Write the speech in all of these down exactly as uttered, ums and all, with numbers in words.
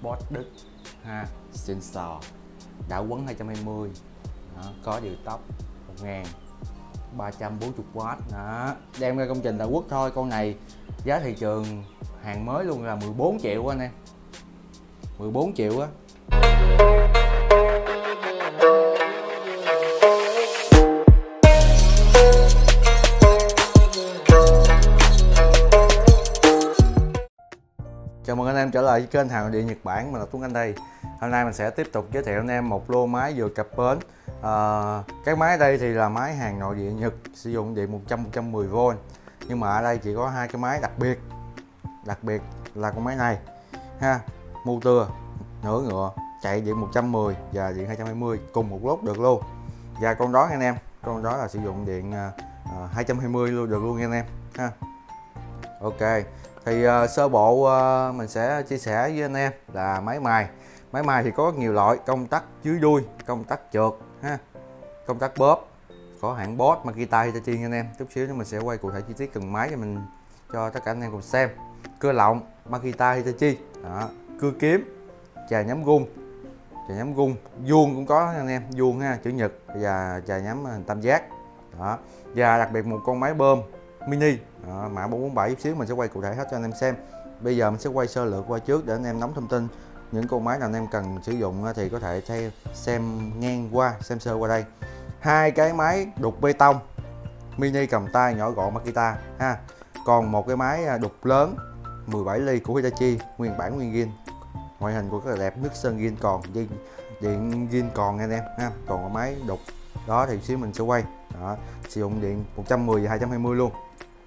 Sport Đức ha, sensor đã quấn hai trăm hai mươi đó, có điều tốc một nghìn ba trăm bốn mươi oát đó. Đem ra công trình đã quất thôi. Con này giá thị trường hàng mới luôn là mười bốn triệu anh em, mười bốn triệu á. Chào mừng anh em trở lại với kênh Hàng Nội Địa Nhật Bản, mình là Tuấn Anh đây. Hôm nay mình sẽ tiếp tục giới thiệu anh em một lô máy vừa cập bến. à, Cái máy ở đây thì là máy hàng nội địa Nhật, sử dụng điện một trăm một trăm mười vôn. Nhưng mà ở đây chỉ có hai cái máy đặc biệt. Đặc biệt là con máy này ha, motor nửa ngựa, chạy điện một trăm mười và điện hai trăm hai mươi cùng một lúc được luôn. Và con đó anh em, con đó là sử dụng điện uh, hai trăm hai mươi luôn được luôn anh em ha. Ok. Thì uh, sơ bộ uh, mình sẽ chia sẻ với anh em là máy mài. Máy mài thì có rất nhiều loại: công tắc dưới đuôi, công tắc trượt ha, công tắc bóp, có hãng Bosch, Makita, Hitachi anh em. Chút xíu nữa mình sẽ quay cụ thể chi tiết từng máy cho mình cho tất cả anh em cùng xem. Cưa lọng Makita, Hitachi đó. Cưa kiếm, chà nhắm gung, chà nhắm gung vuông cũng có anh em, vuông ha, chữ nhật, và chà nhắm tam giác đó. Và đặc biệt một con máy bơm mini đó, mã bốn bốn bảy. Chút xíu mình sẽ quay cụ thể hết cho anh em xem. Bây giờ mình sẽ quay sơ lược qua trước để anh em nắm thông tin. Những con máy nào anh em cần sử dụng thì có thể theo xem ngang qua, xem sơ qua đây. Hai cái máy đục bê tông mini cầm tay nhỏ gọn Makita ha. Còn một cái máy đục lớn mười bảy ly của Hitachi, nguyên bản nguyên zin. Ngoại hình của rất là đẹp, nước sơn zin còn, điện, điện zin còn anh em ha. Còn cái máy đục đó thì xíu mình sẽ quay đó, sử dụng điện một trăm mười và hai trăm hai mươi luôn.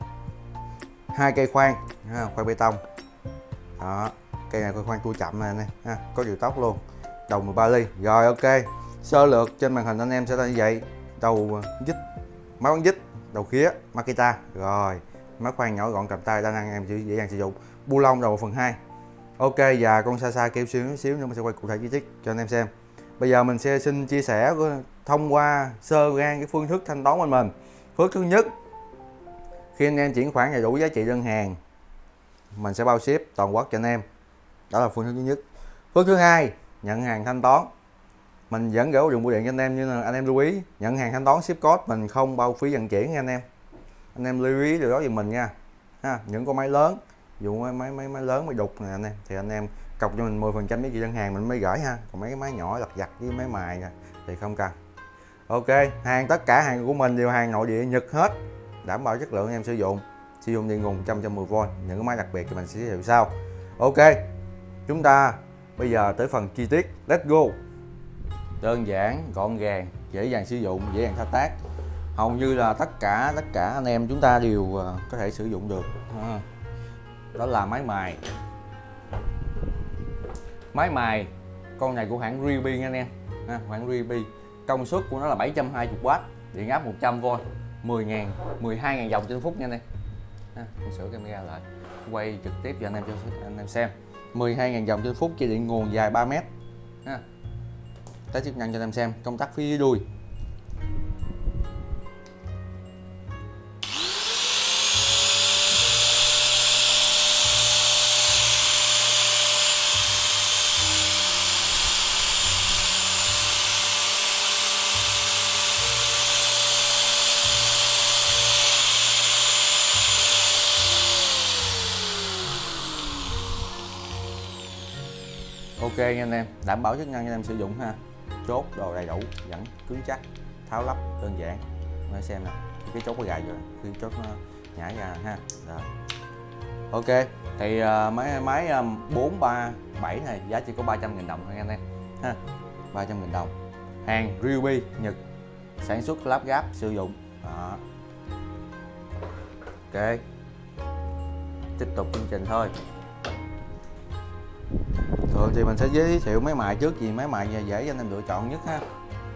Hai cây khoan ha, khoan bê tông đó, cây này khoan tua chậm này nè ha, có điều tốc luôn, đầu mười ba ly. Rồi ok, sơ lược trên màn hình anh em sẽ là như vậy. Đầu dít, máy bắn dít, đầu khía Makita. Rồi máy khoan nhỏ gọn cầm tay đa năng, em dễ dàng sử dụng. Bu lông đầu phần hai. Ok, và con xa xa kêu xíu xíu nữa mình sẽ quay cụ thể chi tiết cho anh em xem. Bây giờ mình sẽ xin chia sẻ thông qua sơ gan cái phương thức thanh toán bên mình. Phương thức thứ nhất, khi anh em chuyển khoản đầy đủ giá trị đơn hàng, mình sẽ bao ship toàn quốc cho anh em. Đó là phương thức thứ nhất. Phương thức thứ hai, nhận hàng thanh toán. Mình vẫn gửi dùng bưu điện cho anh em, nhưng là anh em lưu ý nhận hàng thanh toán ship code mình không bao phí vận chuyển nha anh em. Anh em lưu ý điều đó giùm mình nha. Ha, những con máy lớn, dụ máy máy máy, máy lớn máy đục này anh em, thì anh em cọc cho mình mười phần trăm giá trị đơn hàng mình mới gửi ha. Còn mấy cái máy nhỏ lặt vặt với máy mài thì không cần. Ok, hàng tất cả hàng của mình đều hàng nội địa Nhật hết, đảm bảo chất lượng anh em sử dụng. Sử dụng điện nguồn một trăm một trăm mười vôn. Những cái máy đặc biệt thì mình sẽ giới thiệu sau. Ok, chúng ta bây giờ tới phần chi tiết. Let's go. Đơn giản, gọn gàng, dễ dàng sử dụng, dễ dàng thao tác. Hầu như là tất cả tất cả anh em chúng ta đều có thể sử dụng được. Đó là máy mài. Máy mài con này của hãng Ryobi anh em. Ha, hãng Ryobi. Công suất của nó là bảy trăm hai mươi oát, điện áp một trăm vôn, mười nghìn, mười hai nghìn dòng trên phút nha anh em. Ha, mình sửa camera lại, quay trực tiếp cho anh em cho anh em xem. mười hai nghìn dòng trên phút, chia điện nguồn dài ba mét. Ha. Test chức năng cho anh em xem. Công tắc phía dưới đuôi. Ok nha anh em, đảm bảo chức năng cho anh em sử dụng ha. Chốt đồ đầy đủ, vẫn cứng chắc, tháo lắp đơn giản. Để xem nè, cái chốt có gài rồi, khi chốt nó nhảy ra ha. Rồi. Ok, thì uh, máy máy um, bốn ba bảy này giá chỉ có ba trăm nghìn đồng thôi anh em ha. ba trăm nghìn đồng. Hàng Ryobi Nhật, sản xuất lắp ráp sử dụng. Đó. Ok. Tiếp tục chương trình thôi. Thường thì mình sẽ giới thiệu máy mài trước, vì máy mài dễ cho anh em lựa chọn nhất ha.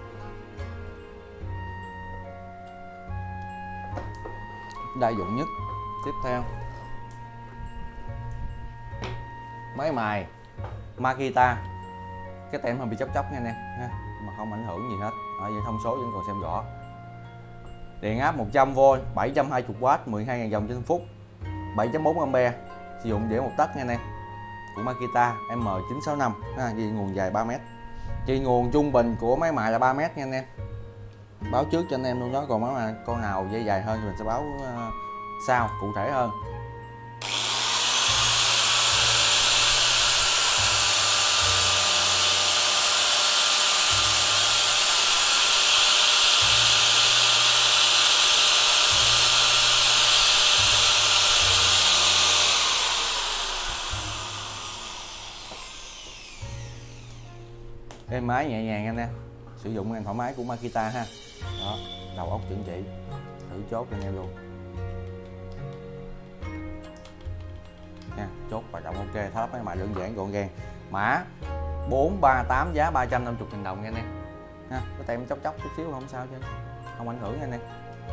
Đa dụng nhất. Tiếp theo, máy mài Makita. Cái tem hơi bị chóc chóc nha anh em ha, mà không ảnh hưởng gì hết. Ở vậy thông số vẫn còn xem rõ. Điện áp một trăm vôn, bảy trăm hai mươi oát, mười hai nghìn dòng trên phút, bảy chấm bốn ampe. Sử dụng đĩa một tấc nha anh em. của Makita M chín sáu năm ha, dây nguồn dài ba mét. Dây nguồn trung bình của máy mài là ba mét nha anh em. Báo trước cho anh em luôn đó, còn máy mài con nào dây dài hơn thì mình sẽ báo uh, sau cụ thể hơn. Êm máy nhẹ nhàng anh em, sử dụng em thoải mái của Makita ha. Đó, đầu ốc chuẩn chỉ, thử chốt cho anh em luôn nha. Chốt hoạt động ok, tháo máy mài đơn giản gọn gàng. Mã bốn ba tám, giá ba trăm năm mươi nghìn đồng nha anh em ha. Có tem chóc chóc chút xíu không sao chứ không ảnh hưởng nha anh em.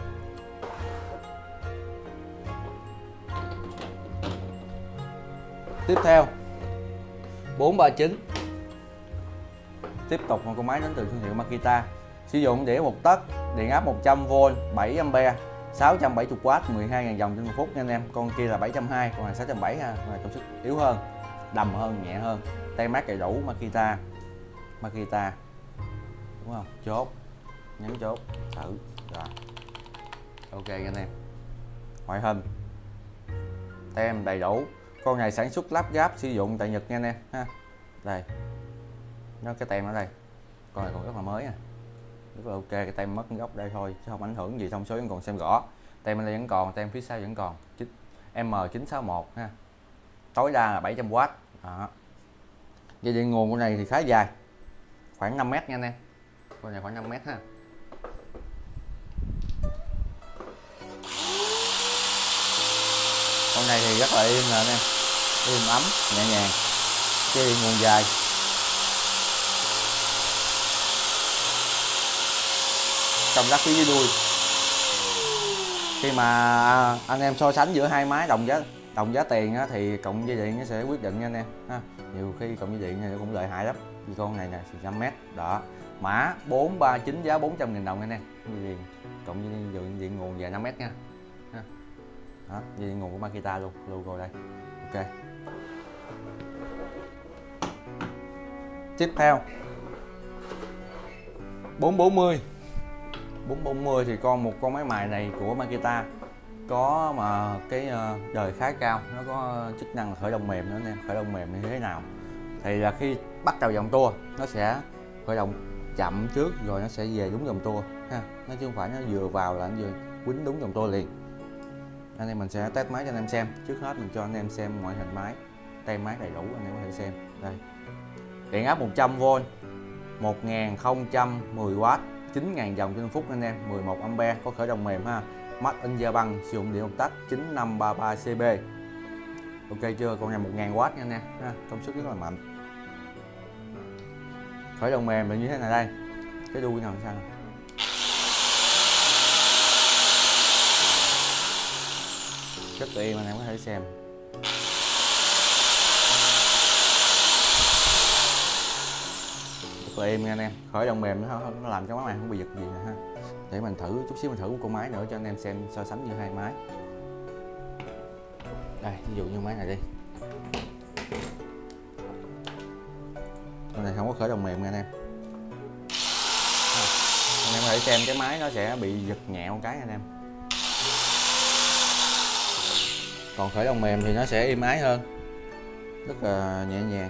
Tiếp theo bốn ba chín, tiếp tục một con máy đến từ thương hiệu Makita, sử dụng đĩa một tấc, điện áp một trăm vôn, bảy ampe, sáu trăm bảy mươi oát, mười hai nghìn vòng trên một phút nha anh em. Con kia là bảy trăm hai mươi, còn này sáu trăm bảy mươi ha, con này công suất yếu hơn, đầm hơn, nhẹ hơn. Tem mát đầy đủ Makita. Makita đúng không? Chốt, nhấn chốt, thử rồi. Ok anh em. Ngoại hình tem đầy đủ. Con này sản xuất lắp ráp sử dụng tại Nhật nha anh em ha. Đây, nó cái tem ở đây, con này còn rất là mới à, rất là ok. Cái tem mất góc đây thôi chứ không ảnh hưởng gì, thông số vẫn còn xem rõ. Tem ở đây vẫn còn, tem phía sau vẫn còn. M chín sáu một ha, tối đa là bảy trăm oát. Đó. Dây điện nguồn của này thì khá dài, khoảng năm mét nha anh em. Con này khoảng năm mét ha. Con này thì rất là êm nè anh em, êm ấm, nhẹ nhàng. Dây điện nguồn dài. Công tắc phía dưới đuôi. Khi mà anh em so sánh giữa hai máy đồng giá đồng giá tiền á, thì cộng dây điện nó sẽ quyết định nha anh em ha. Nhiều khi cộng dây điện này cũng lợi hại lắm. Vì con này nè năm mét đó. Mã bốn ba chín, giá bốn trăm nghìn đồng anh em. Dây điện cộng dây điện, điện nguồn dài năm mét nha ha. Đó, dây điện nguồn của Makita luôn, logo đây. Ok. Tiếp theo bốn bốn mươi. bốn bốn mươi thì con một con máy mài này của Makita có mà cái đời khá cao, nó có chức năng là khởi động mềm nữa anh em. Khởi động mềm như thế nào thì là khi bắt đầu vòng tua nó sẽ khởi động chậm trước rồi nó sẽ về đúng vòng tua ha, nó chứ không phải nó vừa vào là nó vừa quýnh đúng vòng tua liền. Anh em mình sẽ test máy cho anh em xem. Trước hết mình cho anh em xem ngoại hình máy, tem máy đầy đủ anh em có thể xem đây. Điện áp một trăm vôn, một nghìn không trăm mười oát, chín nghìn vòng trên phút anh em, mười một ampe, có khởi động mềm ha. Made in Japan, sử dụng điện một tấc, chín năm ba ba C B. Ok chưa? Con này một nghìn oát nha anh em ha, công suất rất là mạnh. Khởi động mềm là như thế này đây. Cái đuôi nào sao? Rất êm anh em có thể xem. Rất là êm nha anh em. Khởi động mềm nó, nó làm cho máy mày không bị giật gì nè ha. Để mình thử chút xíu, mình thử một con máy nữa cho anh em xem so sánh giữa hai máy. Đây, ví dụ như máy này đi. Con này không có khởi động mềm nha anh em. Anh em có thể xem cái máy nó sẽ bị giật nhẹo cái anh em. Còn khởi động mềm thì nó sẽ êm ái hơn, rất là nhẹ nhàng.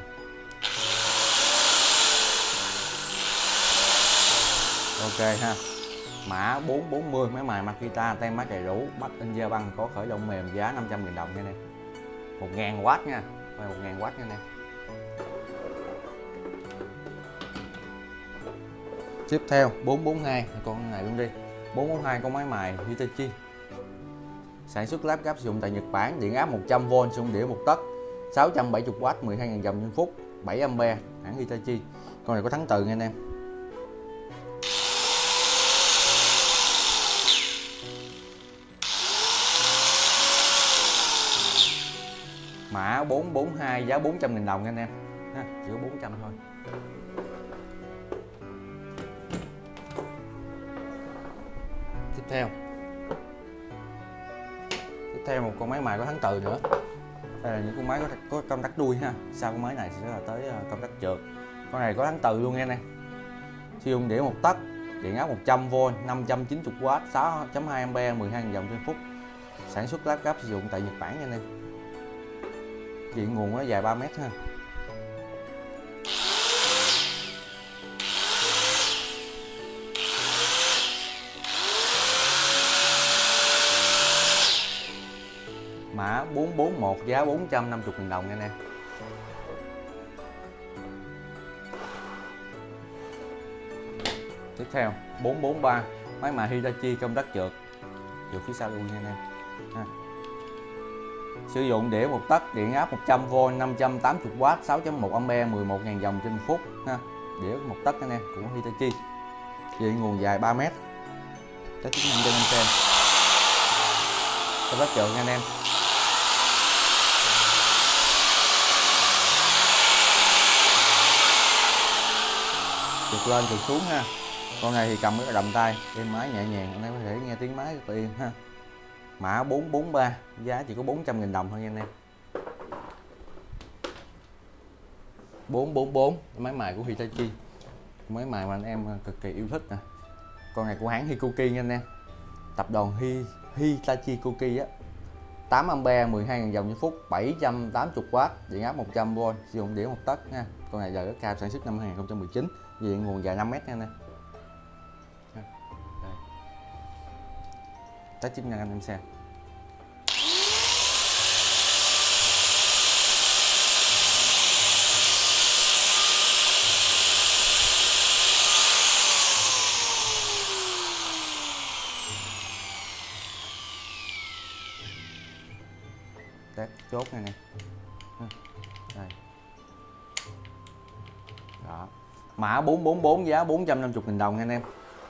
Ok ha. Mã bốn bốn mươi, máy mài Makita, tem mát đầy đủ, Made in Japan, có khởi động mềm, giá năm trăm nghìn đồng nha anh em. một nghìn oát nha, một nghìn oát nha anh em. Tiếp theo bốn bốn hai, con này luôn đi. bốn bốn hai con máy mài Hitachi, sản xuất lắp ráp sử dụng tại Nhật Bản, điện áp một trăm vôn, sử dụng đĩa một tấc, sáu trăm bảy mươi oát, mười hai nghìn vòng trên phút, bảy ampe, hãng Hitachi. Con này có thắng từ nha anh em. Mã bốn bốn hai, giá bốn trăm nghìn đồng nha anh em ha, chỉ có bốn trăm thôi. Tiếp theo Tiếp theo một con máy mài có thắng từ nữa. Đây là những con máy có, có công tắc đuôi ha. Sau con máy này sẽ là tới công tắc trượt. Con này có tháng từ luôn nghe nè. Sử dụng đĩa một tấc, điện áp một trăm vôn, năm trăm chín mươi oát, sáu phẩy hai ampe, mười hai nghìn dòng trên phút. Sản xuất lắp ráp sử dụng tại Nhật Bản nha anh em. Điện nguồn nó dài ba mét ha. Mã bốn bốn một giá bốn trăm năm mươi nghìn đồng nha anh em. Tiếp theo bốn bốn ba, máy mài Hitachi công tắc trượt, trượt phía sau luôn nha anh em ha. Sử dụng đĩa một tấc, điện áp một trăm vôn, năm trăm tám mươi oát, sáu phẩy một ampe, mười một nghìn dòng trên phút ha. Đĩa một tấc anh em của Hitachi. Điện nguồn dài ba mét. Test chức năng cho anh em xem. Công tắc trượt nha anh em. Trượt lên trượt xuống ha. Con này thì cầm cái đầm tay, êm máy nhẹ nhàng, anh em có thể nghe tiếng máy rất là êm ha. Mã bốn bốn ba, giá chỉ có bốn trăm nghìn đồng thôi nha anh em. bốn bốn bốn, máy mài của Hitachi. Máy mài mà anh em cực kỳ yêu thích nè. Con này của hãng Hikoki nha anh em. Tập đoàn Hi, Hitachi Koki á. tám ampe, mười hai nghìn dòng trên phút, bảy trăm tám mươi oát, điện áp một trăm vôn, sử dụng đĩa một tấc ha. Con này giờ rất cao, sản xuất năm hai nghìn không trăm mười chín, điện nguồn dài năm mét nha anh em. Test chức năng anh em xem. Test chốt này nè. Đây. Đó. Mã bốn bốn bốn giá bốn trăm năm mươi nghìn đồng nha anh em.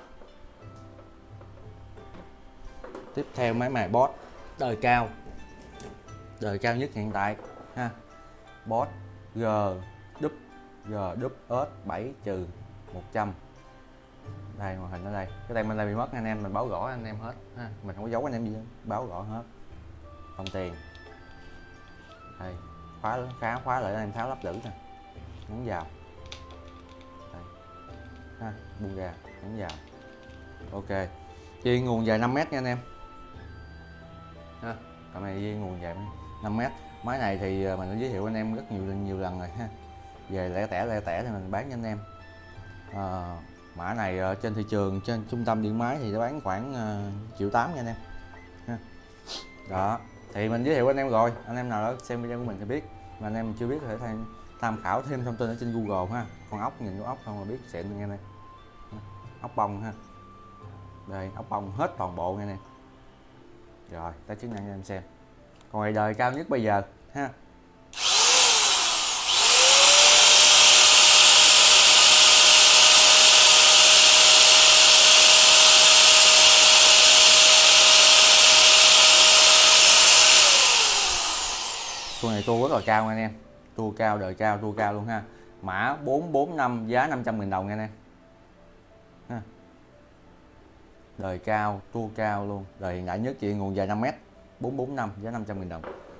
Tiếp theo máy mài Bosch đời cao, đời cao nhất hiện tại ha. Bosch G đúp G đúp S bảy trừ một trăm. Đây màn hình ở đây, cái tay bên đây bị mất anh em, mình báo gõ anh em hết ha, mình không có giấu anh em gì hết, báo gõ hết. Đồng tiền đây, khóa khá khóa lại anh em tháo lắp lưỡi nè, nhấn vào đây ha, buông ra nhấn vào. Ok, dây nguồn dài năm mét nha anh em ha. Còn này dây nguồn dài năm mét. Máy này thì mình đã giới thiệu anh em rất nhiều nhiều lần rồi ha. Về lẻ tẻ lẻ tẻ thì mình bán cho anh em. À, mã này ở trên thị trường, trên trung tâm điện máy thì nó bán khoảng uh, triệu tám nha anh em ha. Đó thì mình giới thiệu anh em rồi, anh em nào đó xem video của mình thì biết, mà anh em chưa biết thì có thể tham khảo thêm thông tin ở trên Google ha. Con ốc, nhìn con ốc không là biết xịn nghe này, ốc bông ha. Đây ốc bông hết toàn bộ nghe nè. Rồi test chức năng cho em xem. Còn này đời cao nhất bây giờ ha. Con này tua rất là cao anh em, tua cao, đời cao, tua cao luôn ha. Mã bốn bốn năm giá năm trăm nghìn đồng nha anh em ha. Đời cao, tua cao luôn, đời hiện đại nhất, chị nguồn dài năm mét, bốn bốn năm giá năm trăm nghìn đồng.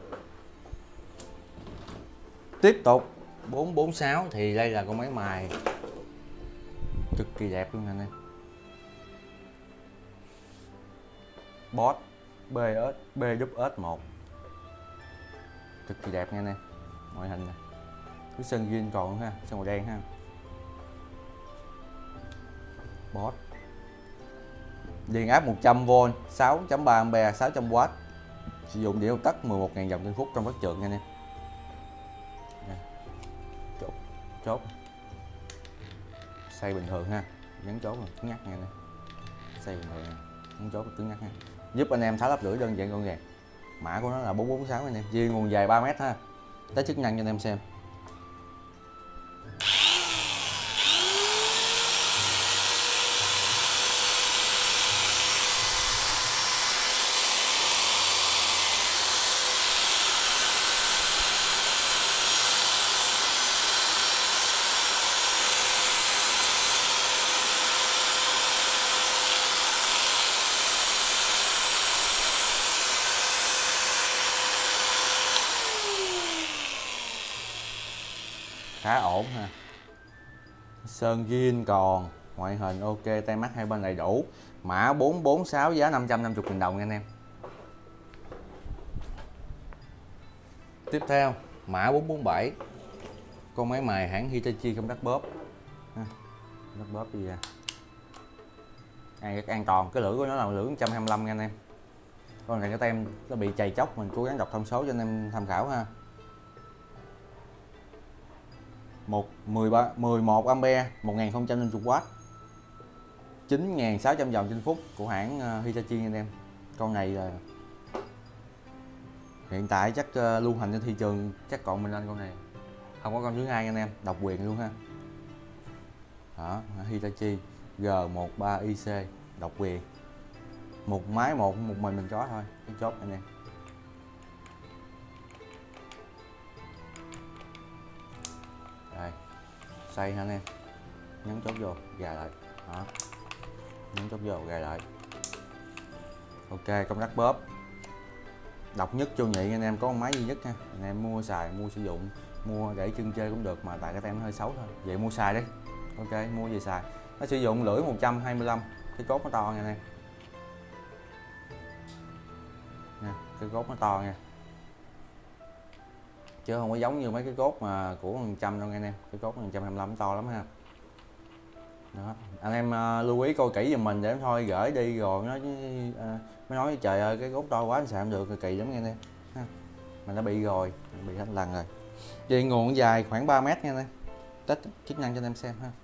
Tiếp tục bốn bốn sáu thì đây là con máy mài cực kỳ đẹp luôn anh em. Bosch bê ét bê vê ét một, cực kỳ đẹp nha anh em. Ngoại hình này, cái sơn zin còn luôn ha, sơn màu đen ha. Bosch điện áp một trăm vôn, sáu phẩy ba ampe, sáu trăm oát, sử dụng đĩa một tấc, mười một nghìn dòng trên phút trong các trường nha anh em. Chốt chốt xoay bình thường ha, nhấn chốt là cứng nhắc nha nè, xoay bình thường nha. Nhấn chốt là cứng nhắc ha, giúp anh em tháo lắp lưỡi đơn giản gọn gàng. Mã của nó là bốn bốn sáu anh em, dây nguồn dài ba mét ha. Test chức năng cho anh em xem. ổn ha. Sơn zin còn, ngoại hình ok, tay mắt hai bên đầy đủ. Mã bốn bốn sáu giá năm trăm năm mươi nghìn đồng nha anh em. Tiếp theo mã bốn bốn bảy, con máy mài hãng Hitachi không đắt bóp ha. Đắt bóp gì ra an, an toàn, cái lưỡi của nó là lưỡi một trăm hai mươi lăm nha anh em. Con này cái tem nó bị chày chóc, mình cố gắng đọc thông số cho anh em tham khảo ha. một mười ba mười một ampe, một nghìn không trăm năm mươi W, chín nghìn sáu trăm vòng trên phút của hãng Hitachi anh em. Con này là hiện tại chắc uh, lưu hành trên thị trường chắc còn mình lên con này, không có con thứ hai anh em, độc quyền luôn ha. Đó, Hitachi G mười ba I C độc quyền, một máy một một mình mình có thôi, cái chốt anh em. Đây, xoay ha anh em, nhấn chốt vô gài lại, đó, nhấn chốt vô gài lại. Ok, công tắc bóp độc nhất vô nhị anh em, có một máy duy nhất ha. Anh em mua xài, mua sử dụng, mua để chân chơi cũng được, mà tại cái tem nó hơi xấu thôi, vậy mua xài đi. Ok, mua về xài. Nó sử dụng lưỡi một trăm hai mươi lăm, cái cốt nó to nha anh em nha, cái cốt nó to nha, chứ không có giống như mấy cái cốt mà của một trăm đâu nha anh em. Cái cốt một trăm hai mươi lăm to lắm ha. Đó, anh em uh, lưu ý coi kỹ giùm mình, để thôi gửi đi rồi nó uh, mới nói trời ơi cái cốt to quá anh xài không được, kỳ lắm nha anh em ha. Mình đã bị rồi, mình bị hết lần rồi. Dây nguồn dài khoảng ba mét nha anh em, test chức năng cho anh em xem ha.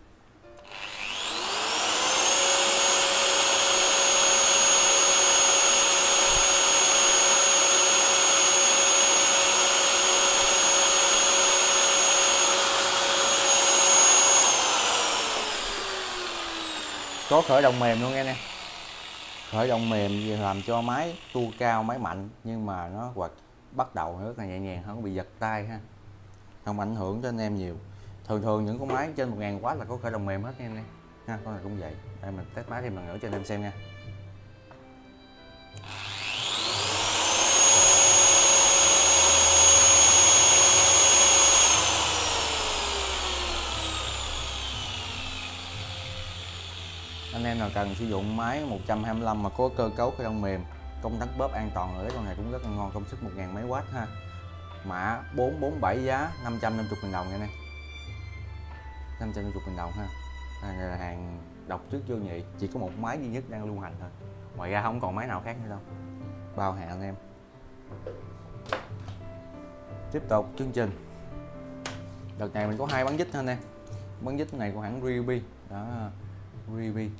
Có khởi động mềm luôn nghe nè, khởi động mềm gì làm cho máy tua cao, máy mạnh, nhưng mà nó hoặc bắt đầu rất là nhẹ nhàng, không có bị giật tay ha, không ảnh hưởng cho anh em nhiều. Thường thường những con máy trên một nghìn W là có khởi động mềm hết nha anh em ha. Con này cũng vậy. Đây mình test máy thêm lần nữa cho anh em xem nha. Anh em nào cần sử dụng máy một trăm hai mươi lăm mà có cơ cấu khởi động mềm, công tắc bóp an toàn ở con này cũng rất là ngon, công suất một nghìn mấy W ha. Mã bốn bốn bảy giá năm trăm năm mươi nghìn đồng nha anh em, năm trăm năm mươi nghìn đồng ha. Này là hàng độc trước vô nhị, chỉ có một máy duy nhất đang lưu hành thôi, ngoài ra không còn máy nào khác nữa đâu, bao hàng anh em. Tiếp tục chương trình, đợt này mình có hai bán dít thôi anh em. Bán dít này của hãng Ryobi đó, Ryobi,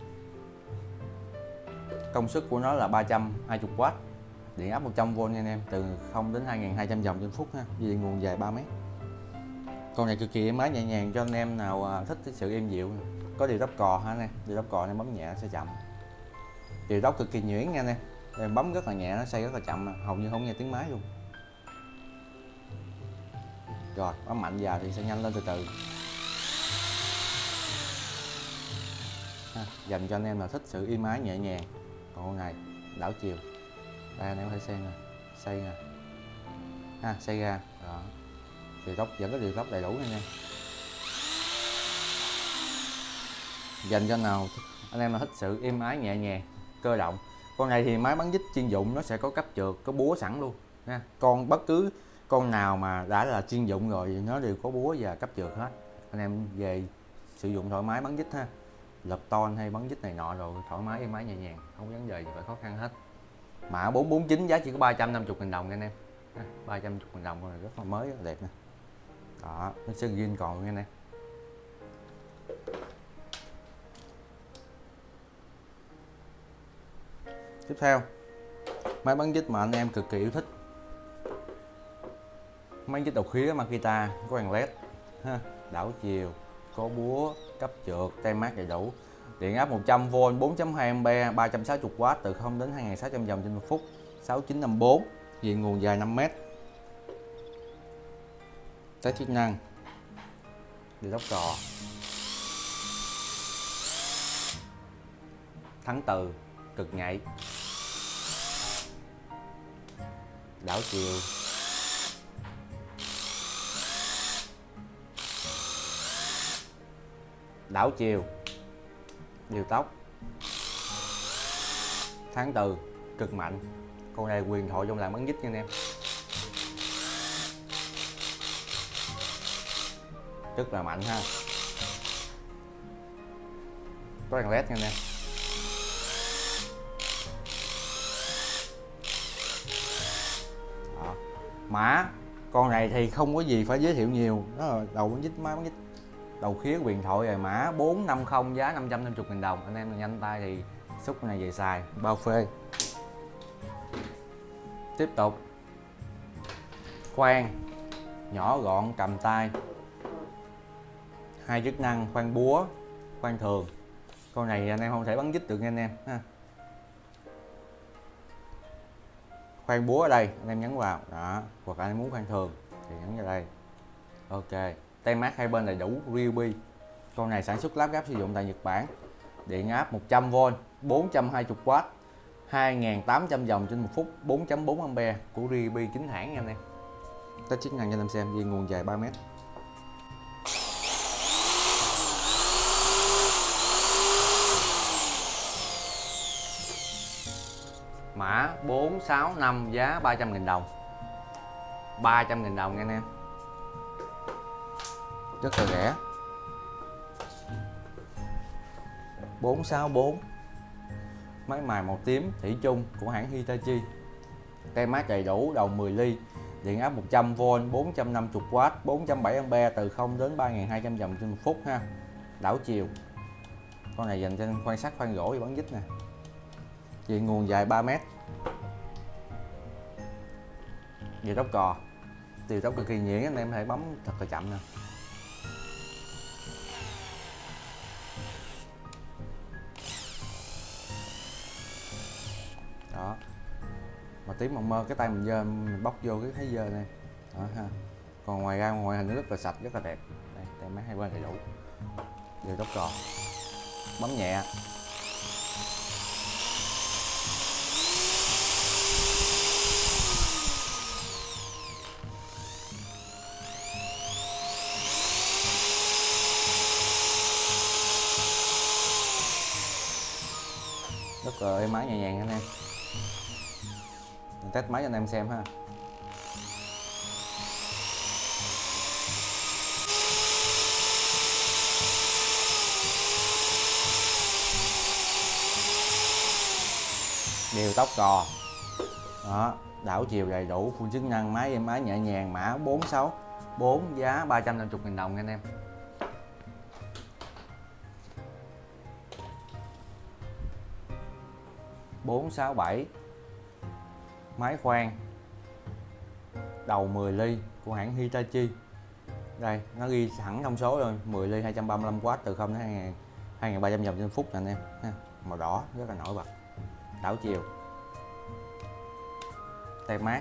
công suất của nó là ba trăm hai mươi W, điện áp một trăm V nha anh em, từ không đến hai nghìn hai trăm vòng trên phút ha, dây nguồn dài ba mét. Con này cực kỳ êm ái nhẹ nhàng cho anh em nào thích cái sự êm dịu. Có điều tốc cò ha anh em, điều tốc cò anh em bấm nhẹ sẽ chậm, điều tốc cực kỳ nhuyễn nha anh em, em bấm rất là nhẹ, nó xoay rất là chậm, hầu như không nghe tiếng máy luôn. Rồi bấm mạnh vào thì sẽ nhanh lên từ từ ha, dành cho anh em là thích sự êm ái nhẹ nhàng. Còn con này đảo chiều, đây anh em có thể xem nè, xoay nè ha, xoay ra đó, điều tốc vẫn có điều tốc đầy đủ nha anh em. Dành cho nào anh em là thích sự êm ái nhẹ nhàng, cơ động. Con này thì máy bắn dít chuyên dụng, nó sẽ có cấp trượt, có búa sẵn luôn nha. Con bất cứ con nào mà đã là chuyên dụng rồi thì nó đều có búa và cấp trượt hết. Anh em về sử dụng thoải mái bắn dít ha, lập ton hay bắn dít này nọ rồi thoải mái êm ái nhẹ nhàng, không có vấn đề gì phải khó khăn hết. Mã bốn bốn chín giá chỉ có ba trăm năm mươi nghìn đồng nha anh em, ba trăm năm mươi nghìn đồng, con này rất là mới, rất là đẹp nè. Đó, nó sơn zin còn nha anh em. Tiếp theo, máy bắn dít mà anh em cực kỳ yêu thích, máy dít đầu khía Makita, có đèn led ha, đảo chiều, có búa, cấp trượt, tay mát đầy đủ, điện áp một trăm V, bốn phẩy hai ampe, ba trăm sáu mươi W, từ không đến hai nghìn sáu trăm vòng trên một phút, sáu chín năm bốn, diện nguồn dài năm mét. Test chức năng, điều tốc cò, thắng từ, cực nhạy, đảo chiều, đảo chiều, điều tốc, tháng từ, cực mạnh. Con này quyền thoại trong làng bắn dít nha anh em, rất là mạnh ha. Có đèn led nha anh em. Đó. Mã con này thì không có gì phải giới thiệu nhiều, đó là đầu bắn dít, máy bắn dít đầu khía quyền thoại rồi. Mã bốn năm không, giá năm trăm năm mươi nghìn đồng. Anh em nhanh tay thì xúc này về xài, bao phê. Tiếp tục khoan nhỏ gọn, cầm tay, hai chức năng khoan búa, khoan thường. Con này anh em không thể bắn dít được nha anh em ha. Khoan búa ở đây anh em nhấn vào đó, hoặc anh em muốn khoan thường thì nhấn vào đây. Ok, tem mát hai bên đầy đủ, Ryobi. Con này sản xuất lắp ráp sử dụng tại Nhật Bản. Điện áp một trăm vôn, bốn trăm hai mươi oát, hai nghìn tám trăm vòng trên một phút, bốn phẩy bốn ampe của Ryobi chính hãng nha anh em. Test chức năng cho anh em xem, dây nguồn dài ba mét. Mã bốn sáu năm, giá ba trăm nghìn đồng. ba trăm nghìn đồng nha anh em. Rất là rẻ. bốn sáu bốn, máy mài màu tím thủy chung của hãng Hitachi. Tem mát đầy đủ, đầu mười ly, điện áp một trăm vôn, bốn trăm năm mươi oát, bốn phẩy bảy ampe, từ không đến ba nghìn hai trăm vòng trên một phút ha. Đảo chiều. Con này dành cho khoan sắt, khoan gỗ và bắn dít nè. Dây nguồn dài ba mét. Điều tốc cò, điều tốc cực kỳ nhuyễn, anh em có thể bấm thật là chậm nè. Đó, mà tím mộng mơ, cái tay mình dơ, mình bóc vô cái thấy dơ này đó ha. Còn ngoài ra ngoại hình nó rất là sạch, rất là đẹp. Đây, tem mát hai bên đầy đủ. Điều tốc cò, bấm nhẹ. Rất là êm ái, nhẹ nhàng anh em. Mình test máy cho anh em xem ha. Điều tốc cò. Đó, đảo chiều đầy đủ, full chức năng, máy êm ái nhẹ nhàng. Mã bốn sáu bốn, giá ba trăm năm mươi nghìn đồng nha anh em. bốn sáu bảy, máy khoan đầu mười ly của hãng Hitachi. Đây, nó ghi sẵn thông số rồi, mười ly hai trăm ba mươi lăm oát, từ không đến hai nghìn ba trăm vòng trên phút nè anh em ha. Màu đỏ rất là nổi bật. Đảo chiều, tem mát,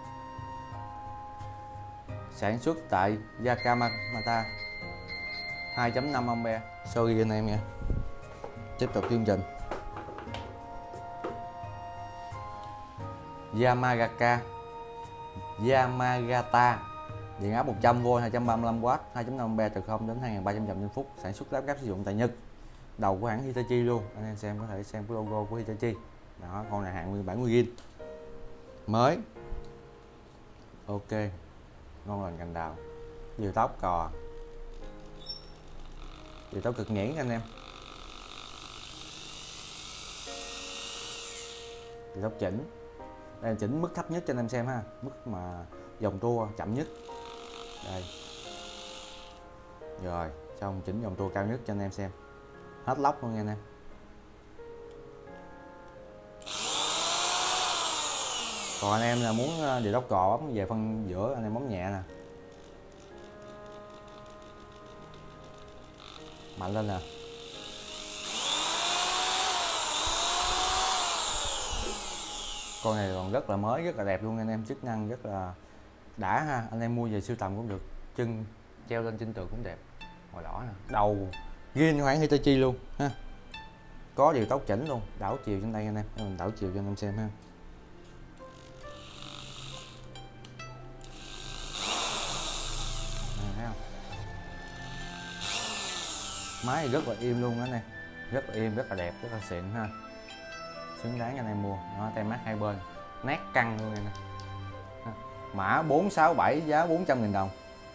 sản xuất tại Yakamata, hai phẩy năm ampe. Sorry anh em nha. Tiếp tục chương trình. Yamagata Yamagata, điện áp một trăm vôn, hai trăm ba mươi lăm oát, hai phẩy năm ampe, từ không đến hai nghìn ba trăm vòng trên phút, sản xuất lắp ráp sử dụng tại Nhật. Đầu của hãng Hitachi luôn, anh em xem có thể xem cái logo của Hitachi. Đó, con này hàng nguyên bản nguyên zin mới. Ok, ngon lành cành đào. Điều tốc cò, điều tốc cực nhuyễn anh em. Điều tốc chỉnh. Đây là chỉnh mức thấp nhất cho anh em xem ha, mức mà dòng tua chậm nhất. Đây. Rồi, xong chỉnh dòng tua cao nhất cho anh em xem. Hết lóc luôn nha anh em. Còn anh em là muốn điều tốc cò bấm về phân giữa, anh em bấm nhẹ nè. Mạnh lên nè. Con này còn rất là mới, rất là đẹp luôn anh em, chức năng rất là đã ha. Anh em mua về sưu tầm cũng được, chân treo lên trên tường cũng đẹp. Màu đỏ nè, đầu riêng hãng Hitachi luôn ha. Có điều tốc chỉnh luôn, đảo chiều trên đây anh em, mình đảo chiều cho anh em xem ha. Máy thì rất là im luôn đó nè, rất là im, rất là đẹp, rất là xịn ha, xứng đáng cho anh em mua. Nó tem mát hai bên, nét căng luôn nè. Mã bốn sáu bảy, giá bốn trăm nghìn đồng,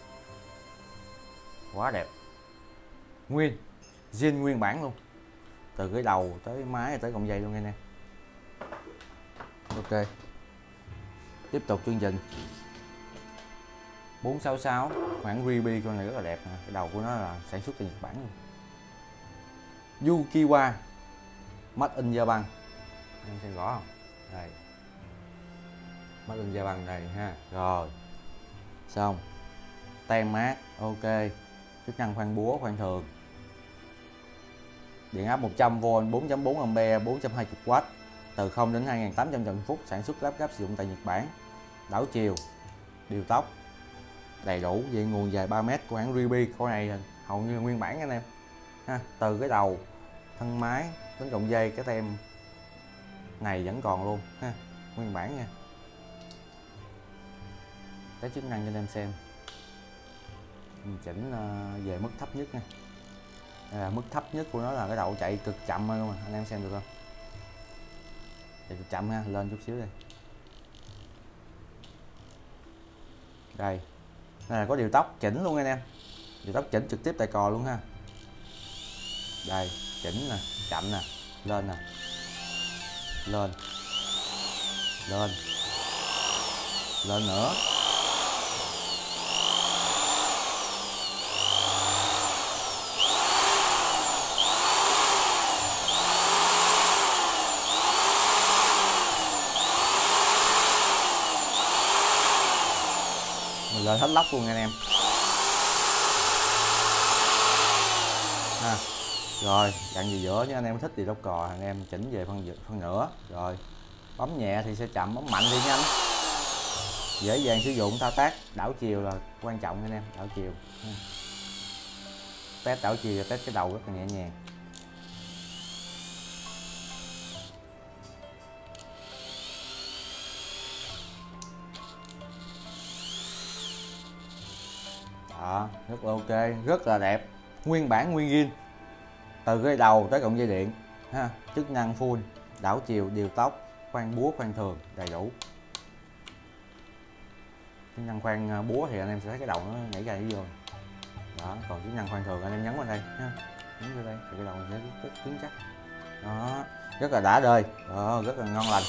quá đẹp, nguyên zin nguyên bản luôn, từ cái đầu tới máy tới cọng dây luôn nghe nè. Ok, tiếp tục chương trình. Bốn sáu sáu hãng Ryobi, con này rất là đẹp nè. Cái đầu của nó là sản xuất từ Nhật Bản luôn. Yukiwa Made in Japan, em xem rõ không? Đây, Made in Japan đây ha. Rồi xong, tem mát, ok, chức năng khoan búa, khoan thường, điện áp một trăm vôn, bốn phẩy bốn ampe, bốn trăm hai mươi oát, từ không đến hai nghìn tám trăm trận phút, sản xuất lắp ráp sử dụng tại Nhật Bản, đảo chiều, điều tốc đầy đủ, về nguồn dài ba mét của hãng Ryobi. Con này hầu như nguyên bản anh em ha, từ cái đầu thân máy đến cọng dây, cái tem này vẫn còn luôn ha, nguyên bản nha. Cái chức năng cho anh em xem, mình chỉnh về mức thấp nhất nha. Đây là mức thấp nhất của nó là cái đầu chạy cực chậm luôn mà, anh em xem được không? Chạy cực chậm ha, lên chút xíu đây. Đây, đây là có điều tốc chỉnh luôn anh em, điều tốc chỉnh trực tiếp tại cò luôn ha. Đây, chỉnh nè, chậm nè, lên nè, lên, lên, lên nữa. Mình lên hết lóc luôn anh em ha. Rồi dặn gì giữa, nếu anh em thích thì lóc cò, anh em chỉnh về phân phân nửa. Rồi bấm nhẹ thì sẽ chậm, bấm mạnh thì nhanh, dễ dàng sử dụng thao tác. Đảo chiều là quan trọng anh em, đảo chiều ha. Test đảo chiều, test cái đầu rất là nhẹ nhàng. Đó, rất là ok, rất là đẹp, nguyên bản nguyên zin, từ cái đầu tới cọng dây điện ha, chức năng full, đảo chiều, điều tốc, khoan búa, khoan thường đầy đủ. Chức năng khoan búa thì anh em sẽ thấy cái đầu nó nhảy ra vô. Đó, còn chức năng khoan thường anh em nhấn vào đây ha, nhấn vào đây thì cái đầu sẽ rất cứng chắc. Đó, rất là đã đời, đó, rất là ngon lành.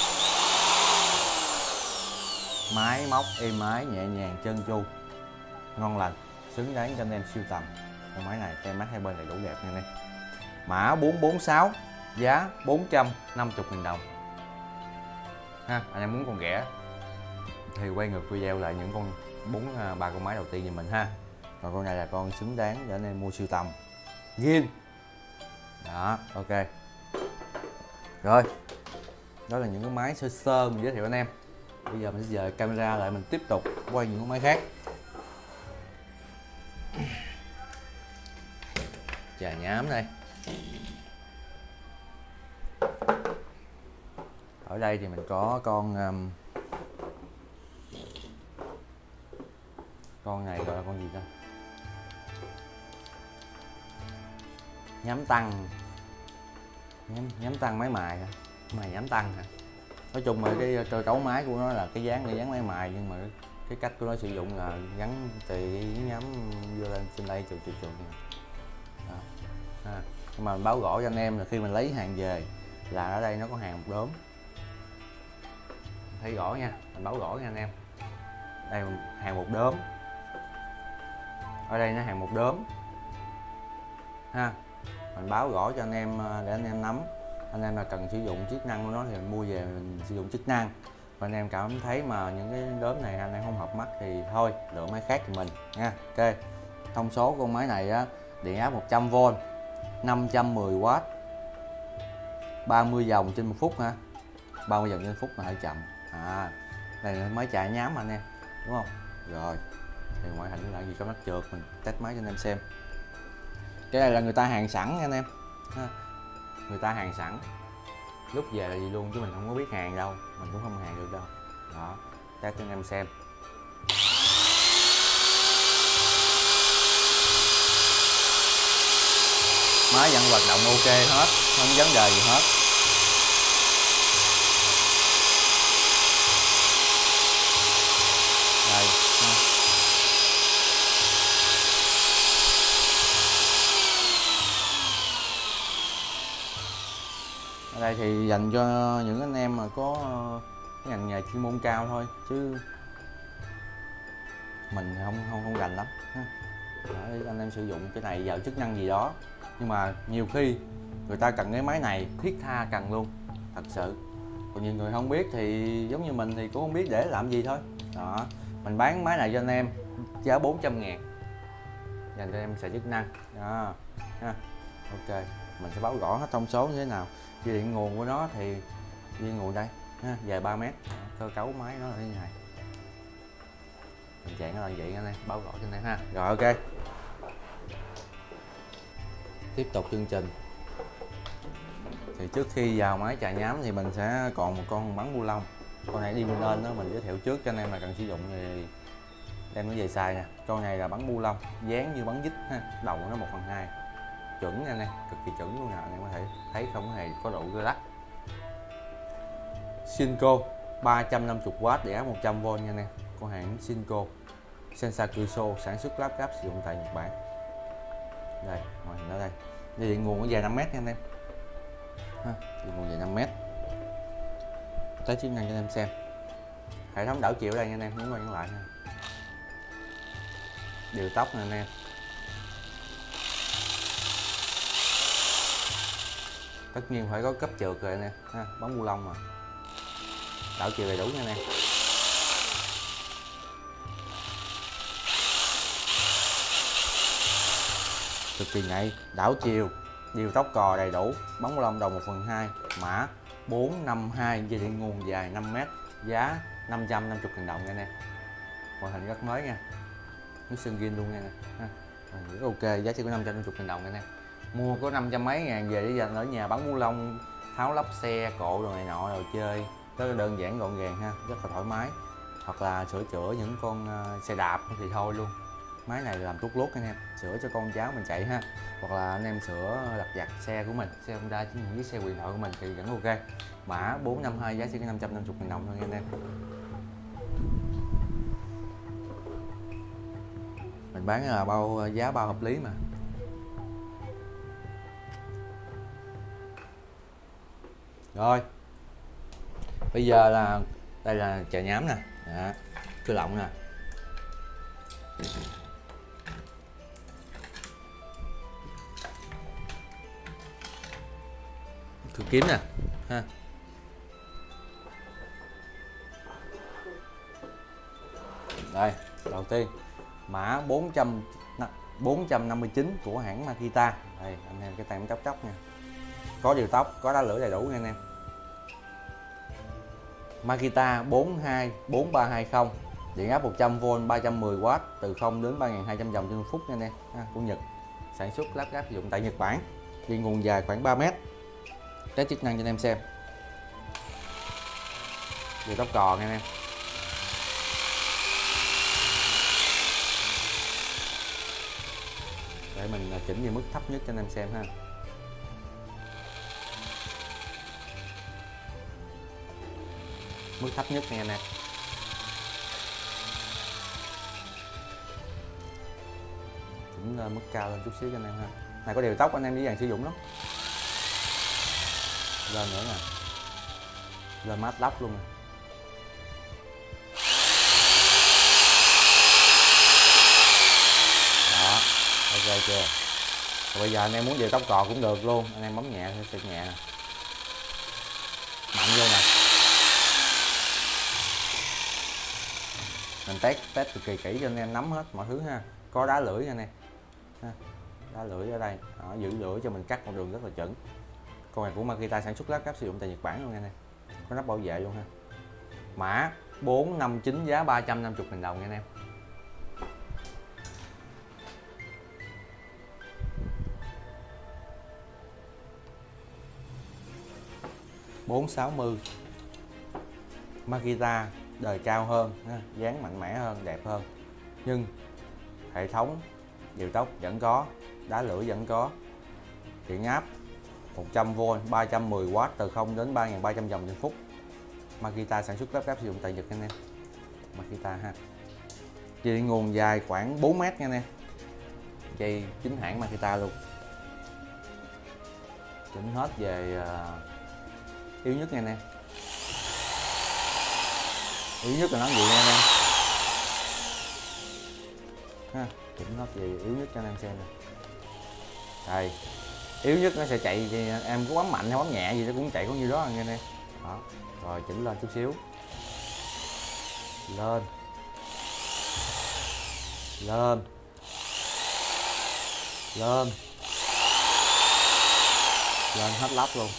Máy móc êm ái, nhẹ nhàng, trơn tru, ngon lành, xứng đáng cho anh em sưu tầm. Con máy này tem mát hai bên đầy đủ đẹp nha anh em. Mã bốn bốn sáu, giá bốn trăm năm mươi nghìn đồng ha. Anh em muốn con ghẻ thì quay ngược video lại những con bốn ba con máy đầu tiên giùm mình ha. Còn con này là con xứng đáng để anh em mua sưu tầm, zin. Đó, ok. Rồi, đó là những cái máy sơ sơ mình giới thiệu anh em. Bây giờ mình sẽ dời camera lại, mình tiếp tục quay những con máy khác. Chà nhám đây. Ở đây thì mình có con um, con này gọi là con gì ta? Nhám tăng, nhám, nhám tăng máy mài hả? Mài nhám tăng hả? Nói chung là cái cơ cấu máy của nó là cái dáng là dáng máy mài, nhưng mà cái, cái cách của nó sử dụng là gắn tì nhám vô lên trên đây chuột chuột chuột. À, nhưng mà mình báo gõ cho anh em là khi mình lấy hàng về là ở đây nó có hàng một đốm, thấy rõ nha, mình báo gõ nha anh em. Đây hàng một đốm, ở đây nó hàng một đốm ha. Mình báo gõ cho anh em để anh em nắm. Anh em là cần sử dụng chức năng của nó thì mình mua về mình sử dụng chức năng. Và anh em cảm thấy mà những cái đốm này anh em không hợp mắt thì thôi lựa máy khác thì mình nha. Ok, thông số của con máy này á, điện áp một trăm vôn, năm trăm mười oát, ba mươi vòng trên một phút ha, ba mươi vòng trên phút mà hơi chậm. À, đây là máy chạy nhám anh em, đúng không? Rồi, thì ngoại hình là gì có mắt trượt, mình test máy cho anh em xem. Cái này là người ta hàng sẵn nha anh em ha. Người ta hàng sẵn, lúc về là gì luôn chứ mình không có biết hàng đâu, mình cũng không hàng được đâu. Đó, test cho anh em xem. máy vẫn hoạt động ok hết, không vấn đề gì hết. Đây. Ở đây thì dành cho những anh em mà có cái ngành nghề chuyên môn cao thôi, chứ mình không không không rành lắm. Đấy, anh em sử dụng cái này vào chức năng gì đó, nhưng mà nhiều khi người ta cần cái máy này thiết tha cần luôn, thật sự. Còn nhiều người không biết thì giống như mình thì cũng không biết để làm gì thôi. Đó, mình bán máy này cho anh em giá bốn trăm ngàn, dành cho em xài chức năng. Đó ha. Ok, mình sẽ báo rõ hết thông số như thế nào. Dây điện nguồn của nó thì dây nguồn đây ha, dài ba mét. Cơ cấu máy nó là thế này, tình trạng nó là vậy anh em, báo rõ cho anh em ha. Rồi ok, tiếp tục chương trình. Thì trước khi vào máy chà nhám thì mình sẽ còn một con bắn bu lông. Con này đi mình lên đó mình giới thiệu trước cho anh em là cần sử dụng thì đem nó về xài nè. Con này là bắn bu lông, dáng như bắn dít ha, đầu nó một phần hai, chuẩn nha anh em, cực kỳ chuẩn luôn nè. Anh em có thể thấy không hề có độ lắc. Shinko ba trăm năm mươi oát để áp một trăm vôn nha anh em, của hãng Shinko. Sensakuso, sản xuất lắp ráp sử dụng tại Nhật Bản. Đây, màn hình ở đây. Dây điện nguồn nó dài năm mét nha anh em. Ha, điện nguồn dài năm mét. Tới chức năng cho anh em xem. Hệ thống đảo chiều đây nha anh em, nhấn qua nhấn lại nha. Điều tốc nè anh em. Tất nhiên phải có cấp trượt rồi anh em ha, bóng bu lông mà. Đảo chiều đầy đủ nha anh em. Cực kỳ nhạy, đảo chiều, điều tốc cò đầy đủ, bóng bu lông đầu một phần hai, mã bốn năm hai, dây điện nguồn dài năm mét, giá năm trăm năm mươi ngàn đồng nha anh em. Màn hình rất mới nha, nước sơn zin luôn nha anh em. Rất ok, giá chỉ có năm trăm năm mươi ngàn đồng nha anh em. Mua có năm trăm mấy ngàn về để dành ở nhà bắn bu lông, tháo lắp xe cộ đồ này nọ, đồ chơi rất là đơn giản gọn gàng ha, rất là thoải mái. Hoặc là sửa chữa những con xe đạp thì thôi luôn, máy này làm tốt lốt anh em, sửa cho con cháu mình chạy ha. Hoặc là anh em sửa lặt vặt xe của mình, xe Honda chứ những chiếc xe huyền thoại của mình thì vẫn ok. Mã bốn năm hai, giá chỉ có năm trăm năm mươi ngàn đồng thôi nha anh em. Mình bán là bao giá bao hợp lý mà. Rồi bây giờ là đây là chà nhám nè, đó, cơ lọng nè, thử kiếm nè ha. Đây, đầu tiên mã bốn trăm năm mươi chín của hãng Makita. Đây anh em cái tay chóc chóc nha, có điều tốc, có đá lửa đầy đủ nha anh em. Makita bốn hai bốn ba hai không, điện áp một trăm vôn, ba trăm mười oát, từ không đến ba nghìn hai trăm vòng trên phút nha anh em, ha, của Nhật, sản xuất lắp ráp sử dụng tại Nhật Bản. Dây nguồn dài khoảng ba mét. Test chức năng cho anh em xem. Điều tốc cò nha anh em. Để mình chỉnh về mức thấp nhất cho anh em xem ha. Mức thấp nhất nha anh em. Chỉnh lên mức cao lên chút xíu cho anh em ha. Này có điều tốc anh em dễ dàng sử dụng lắm. Lên nữa nè, lên mát lắp luôn nè. Đó, ok chưa. Rồi bây giờ anh em muốn điều tốc cò cũng được luôn, anh em bấm nhẹ sẽ nhẹ nè, mạnh vô nè. Mình test test cực kỳ kỹ cho anh em nắm hết mọi thứ ha. Có đá lưỡi nha anh em ha. Đá lưỡi ở đây. Đó, giữ lưỡi cho mình cắt một đường rất là chuẩn. Con này của Makita sản xuất lắp ráp sử dụng tại Nhật Bản luôn nha anh em. Có nắp bảo vệ luôn ha. Mã bốn năm chín, giá ba trăm năm mươi ngàn đồng nha anh em. bốn sáu mươi Makita, đời cao hơn, dáng mạnh mẽ hơn, đẹp hơn, nhưng hệ thống điều tốc vẫn có, đá lưỡi vẫn có, điện áp một trăm vôn, ba trăm mười oát, từ không đến ba nghìn ba trăm vòng trên phút. Makita sản xuất lắp ráp sử dụng tại Nhật anh em. Makita ha. Dây nguồn dài khoảng bốn mét nha anh em. Dây chính hãng Makita luôn. Chỉnh hết về uh, yếu nhất nha anh em. Yếu nhất là nó gì nha anh em. Ha, chỉnh hết về yếu nhất cho anh em xem nè. Đây, yếu nhất nó sẽ chạy thì em có bấm mạnh hay bấm nhẹ gì nó cũng chạy có như đó anh em. Đó, rồi chỉnh lên chút xíu. Lên. Lên. Lên. Lên hết lắp luôn.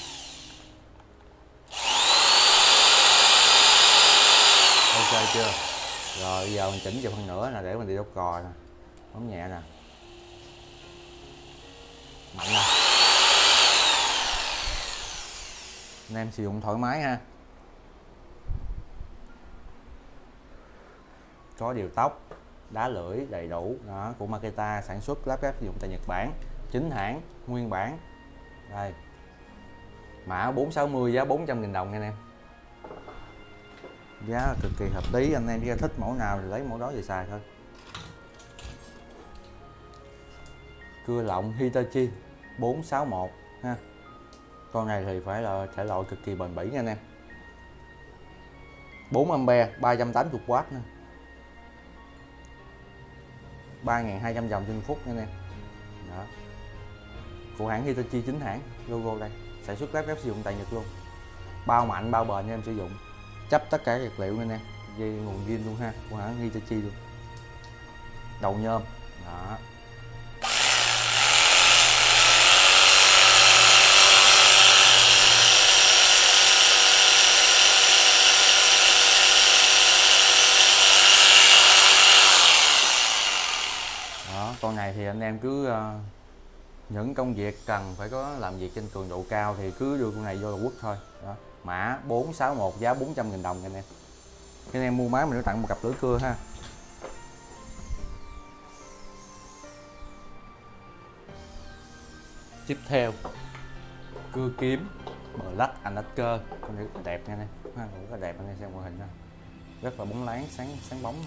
Ok chưa? Rồi giờ mình chỉnh cho phần nữa là để mình đi đốt cò nè. Bấm nhẹ nè. Mạnh nè. Anh em sử dụng thoải mái ha. Có điều tốc, đá lưỡi đầy đủ đó, của Makita sản xuất lắp ráp sử dụng tại Nhật Bản, chính hãng nguyên bản. Đây, mã bốn sáu mươi, giá bốn trăm nghìn đồng nha anh em. Giá cực kỳ hợp lý, anh em chỉ thích mẫu nào thì lấy mẫu đó về xài thôi. Cưa lọng Hitachi bốn sáu một ha. Con này thì phải là thể loại cực kỳ bền bỉ nha anh em. bốn ampe, ba trăm tám mươi oát nè. ba nghìn hai trăm vòng trên phút nha anh em. Đó. Của hãng Hitachi chính hãng, logo đây, sản xuất lắp ráp sử dụng tại Nhật luôn. Bao mạnh, bao bền cho em sử dụng. Chấp tất cả vật liệu nha anh em. Dây nguồn zin luôn ha, của hãng Hitachi luôn. Đầu nhôm. Đó. Đó, con này thì anh em cứ uh, những công việc cần phải có làm việc trên cường độ cao thì cứ đưa con này vô là quất thôi. Đó. Mã bốn sáu một, giá bốn trăm nghìn đồng anh em. Khi anh em mua máy mình sẽ tặng một cặp lưỡi cưa ha. Tiếp theo, cưa kiếm Black Anchor, con này rất là đẹp nha anh em. Ha, rất là đẹp anh em xem màn hình ha. Rất là bóng láng, sáng sáng bóng.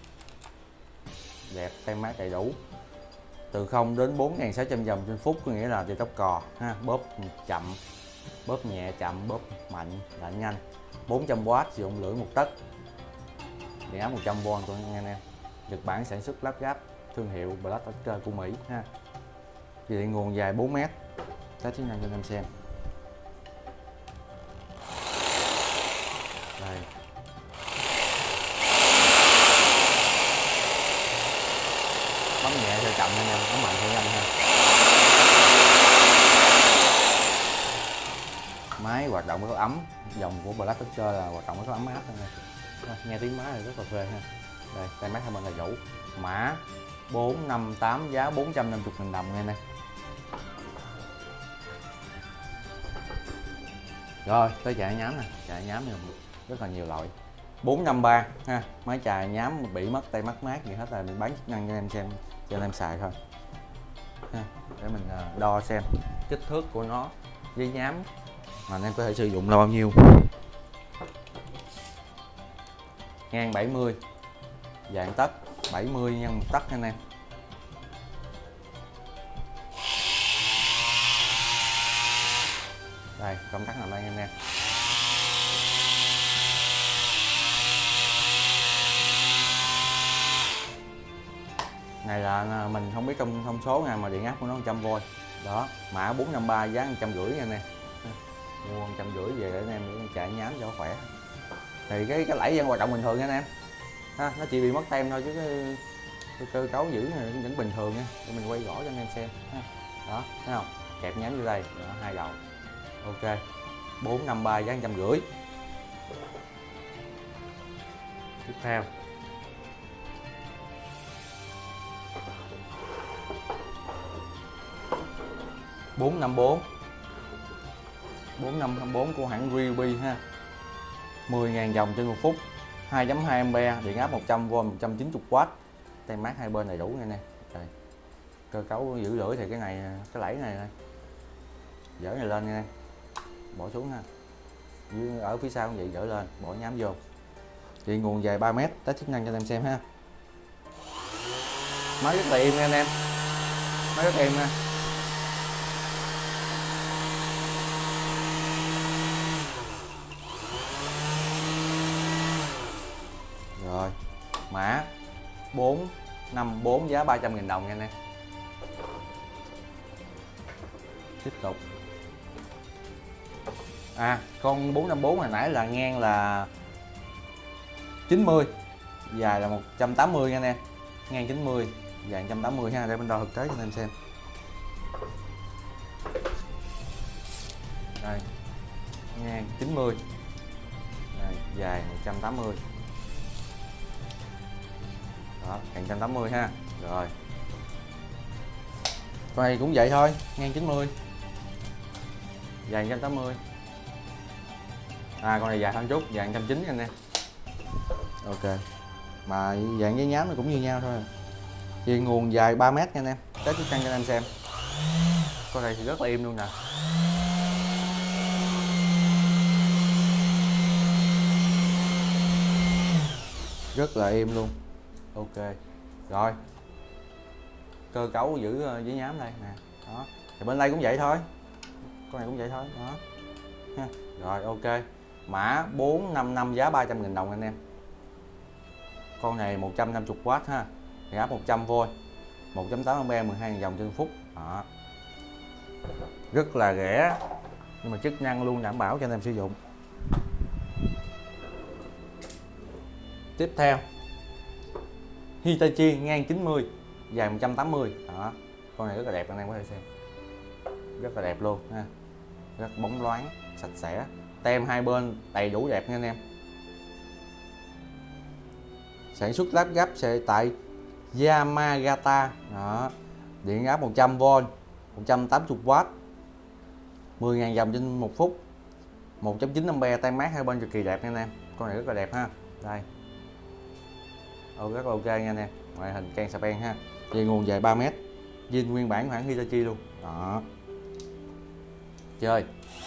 Đẹp, tem mát đầy đủ. Từ không đến bốn nghìn sáu trăm vòng trên phút, có nghĩa là đi tóc cò ha, bóp chậm, bóp nhẹ chậm, bóp mạnh lạnh nhanh. bốn trăm oát, sử dụng lưỡi một tấc, điện áp một trăm vôn của anh em. Nhật Bản sản xuất lắp ráp, thương hiệu Black Anchor của Mỹ ha. Dây nguồn dài bốn mét. Test chức năng cho anh em xem. Đây. Bấm nhẹ theo chậm anh em, bấm mạnh theo nhanh ha. Máy hoạt động rất ấm, dòng của Black Anchor là hoạt động rất ấm áp anh em. Nghe tiếng máy thì rất là phê ha. Đây, tay máy hai bên là đủ. Mã bốn năm tám, giá bốn trăm năm mươi nghìn đồng nha anh em. Rồi tới chài nhám nè, chài nhám này rất là nhiều loại. bốn năm ba ha, máy chài nhám bị mất tay mất mát gì hết rồi mình bán chức năng cho em xem, cho anh em xài thôi ha. Để mình đo xem kích thước của nó với nhám mà anh em có thể sử dụng là bao nhiêu. Ngang bảy mươi, dài tấc, bảy mươi nhân một tấc anh em. Đây, công tắc nằm đây anh em. Này là mình không biết thông, thông số nha, mà điện áp của nó một trăm vôn. Đó, mã bốn năm ba, giá một trăm rưỡi nha anh em. Mua một trăm rưỡi về để anh em chạy nhám cho khỏe. Thì cái cái lẫy vẫn hoạt động bình thường nha anh em. Ha, nó chỉ bị mất tem thôi chứ cái, cái cơ cấu giữ này vẫn bình thường nha. Để mình quay rõ cho anh em xem. Ha. Đó, thấy không? Kẹp nhám vô đây, đó, hai đầu. Ok. bốn năm ba, giá một trăm rưỡi. Tiếp theo. bốn năm bốn. bốn năm năm bốn của hãng Ryobi ha. mười nghìn vòng trên một phút, hai phẩy hai ampe, điện áp một trăm vôn, một trăm chín mươi oát. Tay mát hai bên đầy đủ nha nè. Cơ cấu giữ lưỡi thì cái này cái lẫy này này. Dỡ này lên nha, bỏ xuống ha. Dưới ở phía sau cũng vậy, dỡ lên, bỏ nhám vô. Thì nguồn dài ba mét, test chức năng cho anh em xem ha. Máy rất là êm nha anh em, máy rất êm nha. Rồi, mã bốn năm bốn giá ba trăm nghìn đồng nha anh em. Tiếp tục. À, con bốn năm bốn hồi nãy là ngang là chín mươi, dài là một trăm tám mươi nha anh em. Ngang chín mươi, dài một trăm tám mươi ha, để bên đo thực tế cho anh em xem. Đây, ngang chín mươi, đây, dài một trăm tám mươi. Đó, một trăm tám mươi ha. Rồi. Con này cũng vậy thôi, ngang chín mươi, dài một trăm tám mươi. À, con này dài hơn chút, dài một trăm chín mươi anh em. Ok. Mà dạng giấy nhám nó cũng như nhau thôi. Thì nguồn dài ba mét nha anh em. Test chức năng cho anh em xem. Con này thì rất là im luôn nè. Rất là im luôn. Ok. Rồi. Cơ cấu giữ giấy nhám đây nè. Đó. Thì bên đây cũng vậy thôi. Con này cũng vậy thôi. Đó. Ha. Rồi ok. Mã bốn năm năm giá ba trăm nghìn đồng anh em. Con này một trăm năm mươi oát ha. Thì áp một trăm vôn, một chấm tám ampe, mười hai nghìn dòng trên phút. Đó. Rất là rẻ nhưng mà chức năng luôn đảm bảo cho anh em sử dụng. Tiếp theo, Hitachi ngang chín mươi, dài một trăm tám mươi. Đó. Con này rất là đẹp, anh em có thể xem. Rất là đẹp luôn ha. Rất bóng loáng, sạch sẽ. Tem hai bên đầy đủ đẹp nha anh em. Sản xuất lắp ráp sẽ tại Yamagata. Đó. Điện áp một trăm vôn, một trăm tám mươi oát, mười nghìn dòng trên một phút, một chấm chín ampe, tay mát hai bên cực kỳ đẹp nha anh em. Con này rất là đẹp ha. Đây. Ồ, rất là ok nha anh em. Ngoại hình can Japan ha. Dây nguồn dài ba mét. Zin nguyên bản của hãng Hitachi luôn. Đó. Chơi.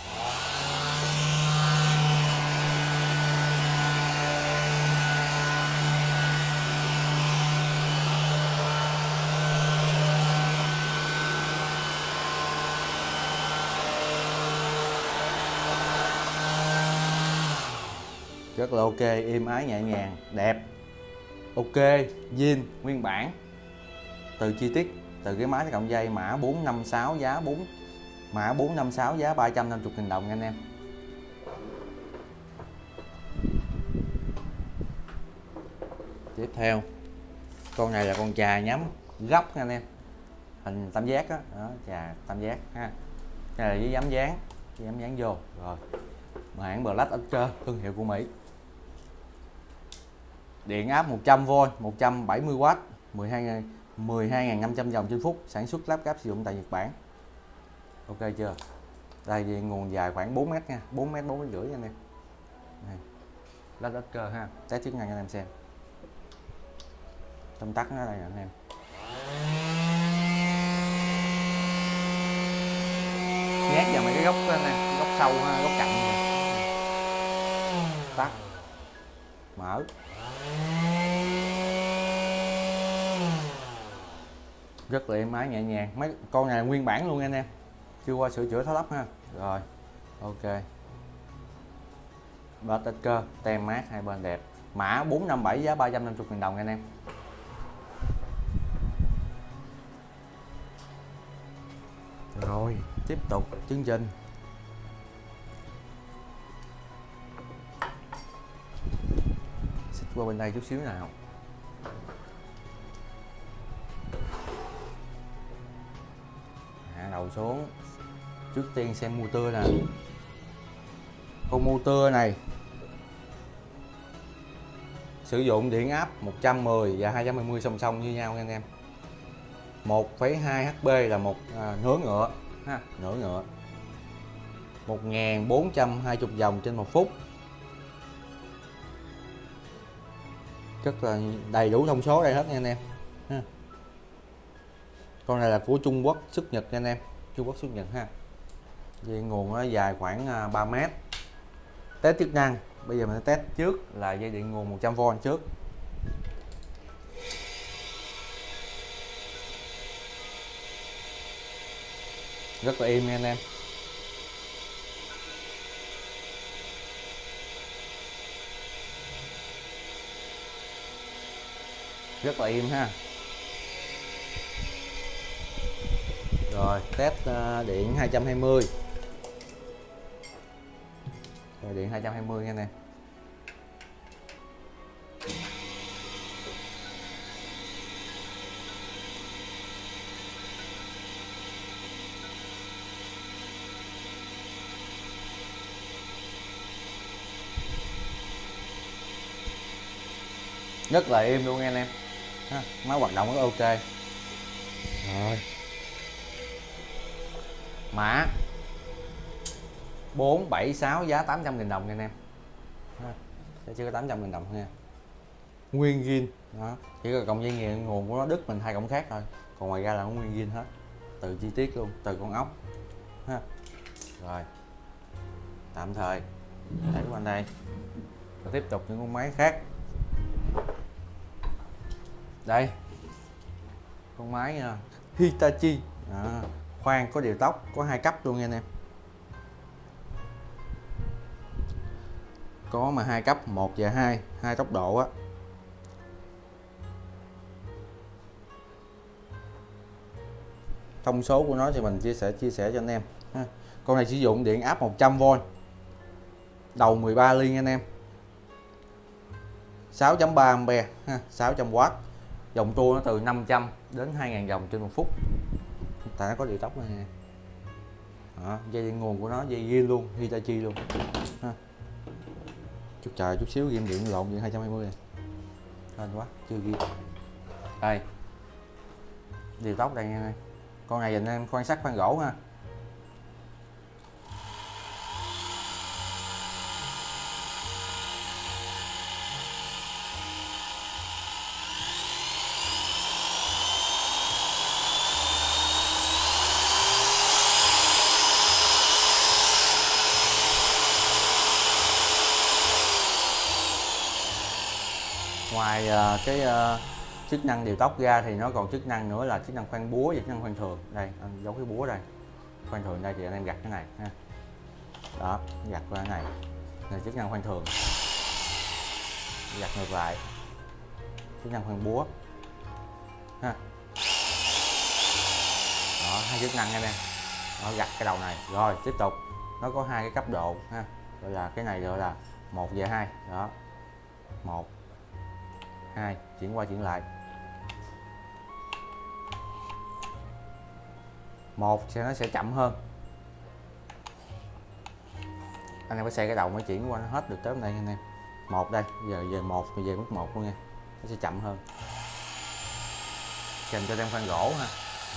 Rất là ok, êm ái nhẹ nhàng, đẹp. Ok, zin nguyên bản. Từ chi tiết, từ cái máy cộng dây mã bốn năm sáu giá bốn mã bốn năm sáu giá ba trăm năm mươi nghìn đồng nha anh em. Tiếp theo, con này là con chà nhắm góc nha anh em. Hình tam giác đó, đó chà tam giác ha. Cái này là với giám dán, giám dán vô rồi. Hãng Black Anchor, thương hiệu của Mỹ. Điện áp một trăm vôn, một trăm bảy mươi oát, mười hai nghìn năm trăm dòng trên phút, sản xuất lắp ráp sử dụng tại Nhật Bản. Ok chưa? Đây thì nguồn dài khoảng bốn mét nha, bốn mét, bốn mét rưỡi nha anh em. Đây. Black Anchor ha, test chức năng cho anh em xem. Tóm tắt nó đây nè anh em. Nhét vào mấy cái góc đó nè, góc sâu ha, góc cạnh nè. Tắt. Mở. Rất là êm ái nhẹ nhàng. Mấy con này nguyên bản luôn anh em, chưa qua sửa chữa tháo lắp ha. Rồi ok. Black Anchor, tem mát hai bên đẹp. Mã bốn năm bảy giá ba trăm năm mươi nghìn đồng anh em. Rồi tiếp tục chương trình. Xích qua bên đây chút xíu nào. Hạ đầu xuống. Trước tiên xem motor nè. Con motor này sử dụng điện áp một trăm mười và hai trăm hai mươi song song như nhau nha anh em. một phẩy hai H P là một à, nửa ngựa ha, nửa ngựa. một nghìn bốn trăm hai mươi vòng trên một phút. Rất là đầy đủ thông số đây hết nha anh em ha. Con này là của Trung Quốc xuất Nhật nha anh em, Trung Quốc xuất Nhật ha. Dây nguồn nó dài khoảng ba mét. Test chức năng, bây giờ mình sẽ test trước là dây điện nguồn một trăm vôn trước. Rất là im nha anh em. Rất là im ha. Rồi test uh, điện hai trăm hai mươi. Rồi, điện hai trăm hai mươi nha anh em. Rất là im luôn nha anh em. Ha, máy hoạt động rất ok. Rồi. Mã bốn bảy sáu, giá tám trăm nghìn đồng nha anh em. Sẽ chỉ có tám trăm nghìn đồng nha. Nguyên zin đó, chỉ có cọng dây nghiền nguồn của nó đứt mình hai cọng khác thôi, còn ngoài ra là nó nguyên zin hết, từ chi tiết luôn, từ con ốc ha. Rồi tạm thời để qua đây và tiếp tục những con máy khác. Đây con máy uh, Hitachi à, khoan có điều tốc, có hai cấp luôn nha anh em. Có mà hai cấp, một và hai, hai tốc độ á. Thông số của nó thì mình chia sẻ chia sẻ cho anh em ha. Con này sử dụng điện áp một trăm vôn, đầu mười ba ly nha anh em, sáu phẩy ba ampe ha, sáu trăm oát. Dòng tua nó từ năm trăm đến hai nghìn vòng trên một phút. Tại nó có điều tốc này. Đó, dây điện nguồn của nó dây zin luôn, Hitachi luôn ha. Chút chờ chút xíu ghim điện lộn điện hai trăm hai mươi này. Hên quá, chưa ghi. Đây. Điều tốc đây nha. Con này dành em khoan sắt khoan gỗ ha. Ngoài uh, cái uh, chức năng điều tốc ra thì nó còn chức năng nữa là chức năng khoan búa và chức năng khoan thường. Đây anh giấu cái búa đây, khoan thường đây thì anh em gặt cái này ha. Đó, gặt qua cái này là chức năng khoan thường, gặt ngược lại chức năng khoan búa ha. Đó, hai chức năng anh em. Nó gặt cái đầu này. Rồi tiếp tục nó có hai cái cấp độ ha, gọi là cái này gọi là một và hai. Đó, một hai, chuyển qua chuyển lại. Một thì nó sẽ chậm hơn, anh em phải xe cái đầu mới chuyển qua nó hết được tới bên đây anh em. Một đây, giờ về một thì về mức một luôn nha, nó sẽ chậm hơn. Kèm cho đem khoan gỗ ha.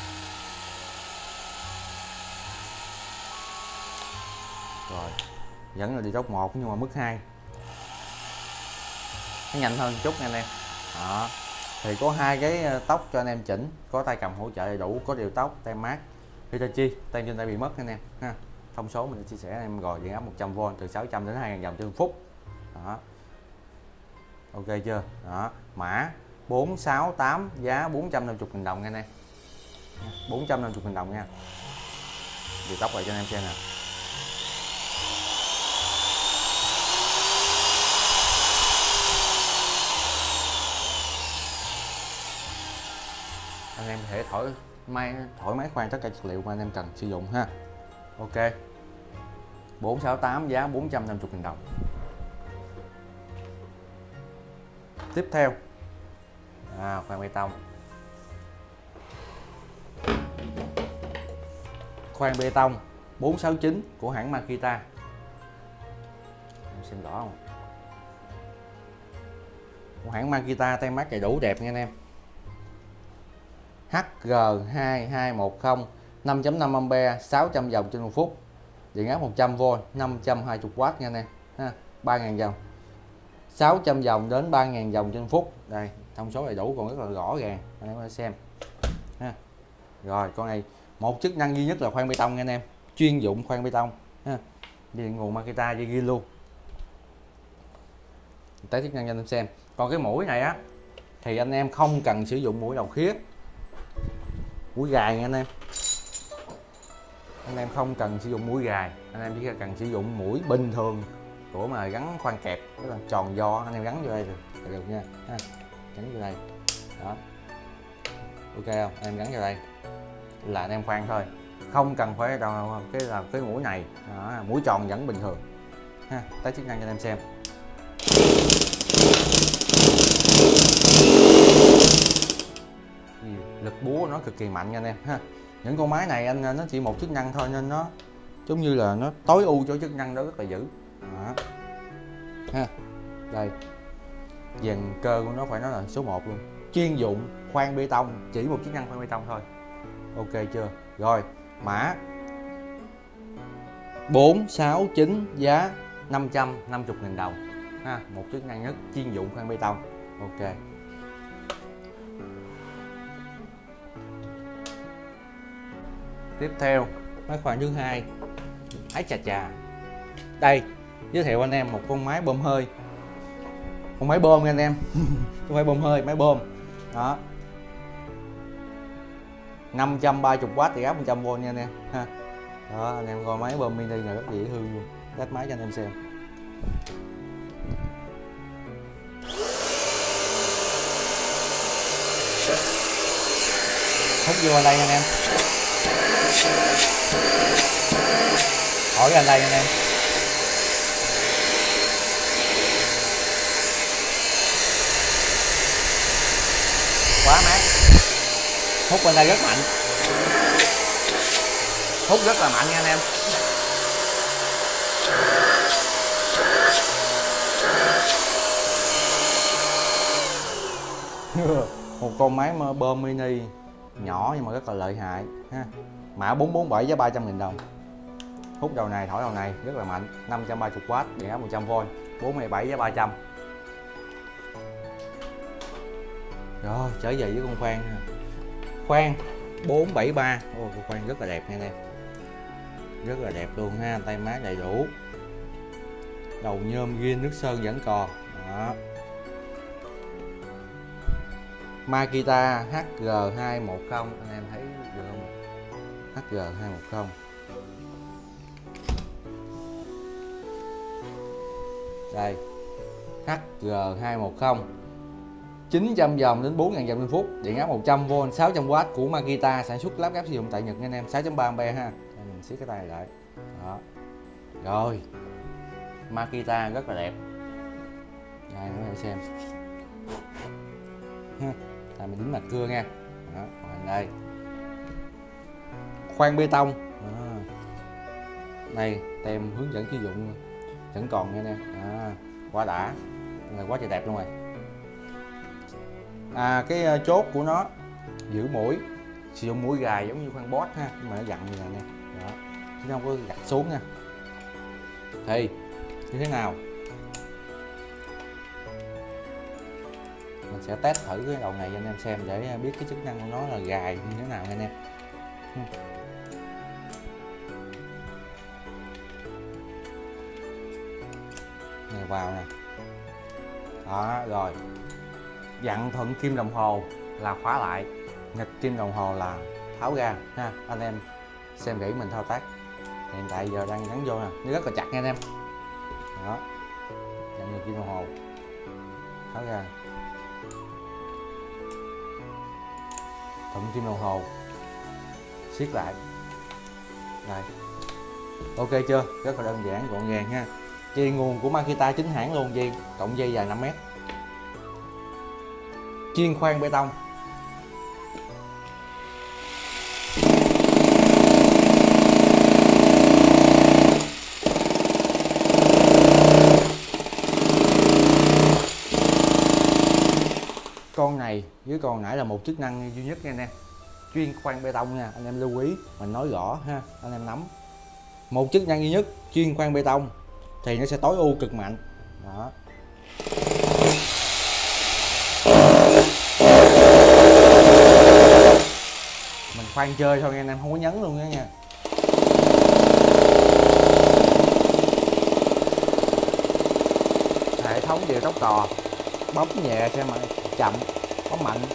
Rồi vẫn là đi tốc một nhưng mà mức hai, nó nhanh hơn chút nha anh em. Đó, thì có hai cái tốc cho anh em chỉnh, có tay cầm hỗ trợ đầy đủ, có điều tốc, tem mát Hitachi, tay trên tay bị mất anh em ha. Thông số mình đã chia sẻ anh em rồi, điện áp một trăm vôn từ sáu trăm đến hai nghìn vòng trên phút. Đó, ok chưa? Đó, mã bốn sáu tám, giá bốn trăm năm mươi nghìn đồng nha anh em, bốn trăm năm mươi nghìn đồng nha. Điều tốc lại cho anh em xem nè. Anh em có thể thổi máy thổi máy khoan tất cả chất liệu mà anh em cần sử dụng ha. Ok, bốn sáu tám, giá bốn trăm năm mươi nghìn đồng. Tiếp theo à, khoan bê tông. Khoan bê tông bốn sáu chín của hãng Makita. Em xem rõ không? Của hãng Makita, tem mát đầy đủ đẹp nha anh em. H G hai hai một không, năm phẩy năm ampe, sáu trăm vòng trên một phút, điện áp một trăm vôn, năm trăm hai mươi oát nha anh em ha, ba nghìn vòng, sáu trăm vòng đến ba nghìn vòng trên phút. Đây, thông số đầy đủ còn rất là rõ ràng, anh em có thể xem ha. Rồi con này một chức năng duy nhất là khoan bê tông nha anh em, chuyên dụng khoan bê tông ha. Điện nguồn Makita dây ghi luôn. Tới chức năng cho anh em xem. Còn cái mũi này á thì anh em không cần sử dụng mũi đầu khía, mũi gài nha anh em. Anh em không cần sử dụng mũi gài, anh em chỉ cần sử dụng mũi bình thường của mà gắn khoan kẹp, tức là tròn do, anh em gắn vô đây được, được nha ha. Gắn vô đây đó, ok không? Anh em gắn vào đây là anh em khoan thôi, không cần phải đâu cái là cái mũi này đó, mũi tròn vẫn bình thường ha. Tới chức năng cho anh em xem. Lực búa của nó cực kỳ mạnh nha anh em ha. Những con máy này anh nó chỉ một chức năng thôi nên nó giống như là nó tối ưu cho chức năng đó rất là dữ đó. Ha, đây dàn cơ của nó phải nói là số một luôn, chuyên dụng khoan bê tông, chỉ một chức năng khoan bê tông thôi, ok chưa? Rồi mã bốn sáu chín, giá năm trăm năm mươi nghìn đồng ha, một chức năng nhất, chuyên dụng khoan bê tông, ok. Tiếp theo máy khoan thứ hai, ái chà chà, đây giới thiệu anh em một con máy bơm hơi, con máy bơm nha anh em không phải bơm hơi, máy bơm đó, năm trăm ba mươi oát thì áp một trăm vôn nha anh em ha. Đó, anh em coi máy bơm mini này rất dễ thương luôn, test máy cho anh em xem. Hút vô đây anh em, hỏi anh đây anh em, quá mát, hút bên đây rất mạnh, hút rất là mạnh nha anh em. Một con máy bơm mini nhỏ nhưng mà rất là lợi hại ha. Mã bốn bốn bảy, giá ba trăm nghìn đồng. Hút đầu này thổi đầu này rất là mạnh, năm trăm ba mươi oát, điện áp một trăm vôn, bốn mươi bảy, giá ba trăm. Rồi trở về với con khoan ha. Khoan bốn bảy ba, ô, con khoan rất là đẹp nha anh em, rất là đẹp luôn ha, tay mát đầy đủ, đầu nhôm ghim nước sơn vẫn còn đó. Makita H G hai một không, anh em thấy được không? H G hai một không. Đây, H G hai một không, chín trăm vòng đến bốn nghìn vòng trên phút, điện áp một trăm vôn, sáu trăm oát của Makita, sản xuất lắp ráp sử dụng tại Nhật nha anh em, sáu chấm ba ampe ha. Đây, mình siết cái tay lại. Đó. Rồi. Makita rất là đẹp. Đây các bạn xem. Ha. Tại mình đính mặt cưa nha. Đó, còn đây. Khoan bê tông. Đó. Đây, tem hướng dẫn sử dụng vẫn còn nha anh em. À, quá đã. Là quá trời đẹp luôn rồi. À, cái chốt của nó giữ mũi, sử dụng mũi gài giống như khoan boss ha, nhưng mà nó dặn như này nè, đó, chứ không có gặt xuống nha. Thì như thế nào? Mình sẽ test thử cái đầu này cho anh em xem để biết cái chức năng của nó là gài như thế nào nha anh em. Này vào nè. Đó, rồi. Dặn thuận kim đồng hồ là khóa lại, nghịch kim đồng hồ là tháo ra ha. Anh em xem kỹ mình thao tác. Hiện tại giờ đang gắn vô nè, nó rất là chặt nha anh em. Đó, dặn nghịch kim đồng hồ, tháo ra, thuận kim đồng hồ, siết lại. Đây, ok chưa? Rất là đơn giản, gọn gàng ha. Dây nguồn của Makita chính hãng luôn, dây cộng dây dài năm mét, chuyên khoan bê tông. Con này với con nãy là một chức năng duy nhất nha anh em, chuyên khoan bê tông nha anh em, lưu ý mình nói rõ ha, anh em nắm. Một chức năng duy nhất chuyên khoan bê tông thì nó sẽ tối ưu cực mạnh. Đó. Mình khoan chơi thôi anh em, không có nhấn luôn đó nha. hệ thống điều tốc cò, bấm nhẹ xem mà chậm, bấm mạnh,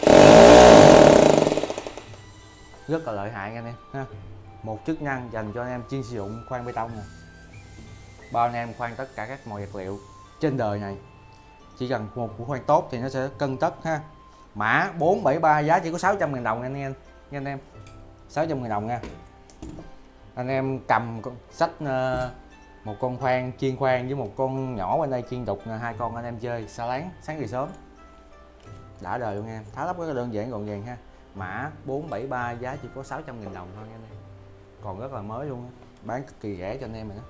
rất là lợi hại anh em ha. Một chức năng dành cho anh em chuyên sử dụng khoan bê tông nè. Bao anh em khoan tất cả các mọi vật liệu trên đời này, chỉ cần một củ khoan tốt thì nó sẽ cân tất ha. Mã bốn bảy ba giá chỉ có sáu trăm nghìn đồng anh em nha anh em, sáu trăm nghìn đồng nha. Anh em cầm sách uh, một con khoan chiên khoan với một con nhỏ bên đây chiên đục, hai con anh em chơi xa láng sáng thì sớm đã đời luôn em. Tháo lắp rất là đơn giản gọn gàng ha. Mã bốn bảy ba giá chỉ có sáu trăm nghìn đồng thôi anh em, còn rất là mới luôn á, bán cực kỳ rẻ cho anh em mình đó.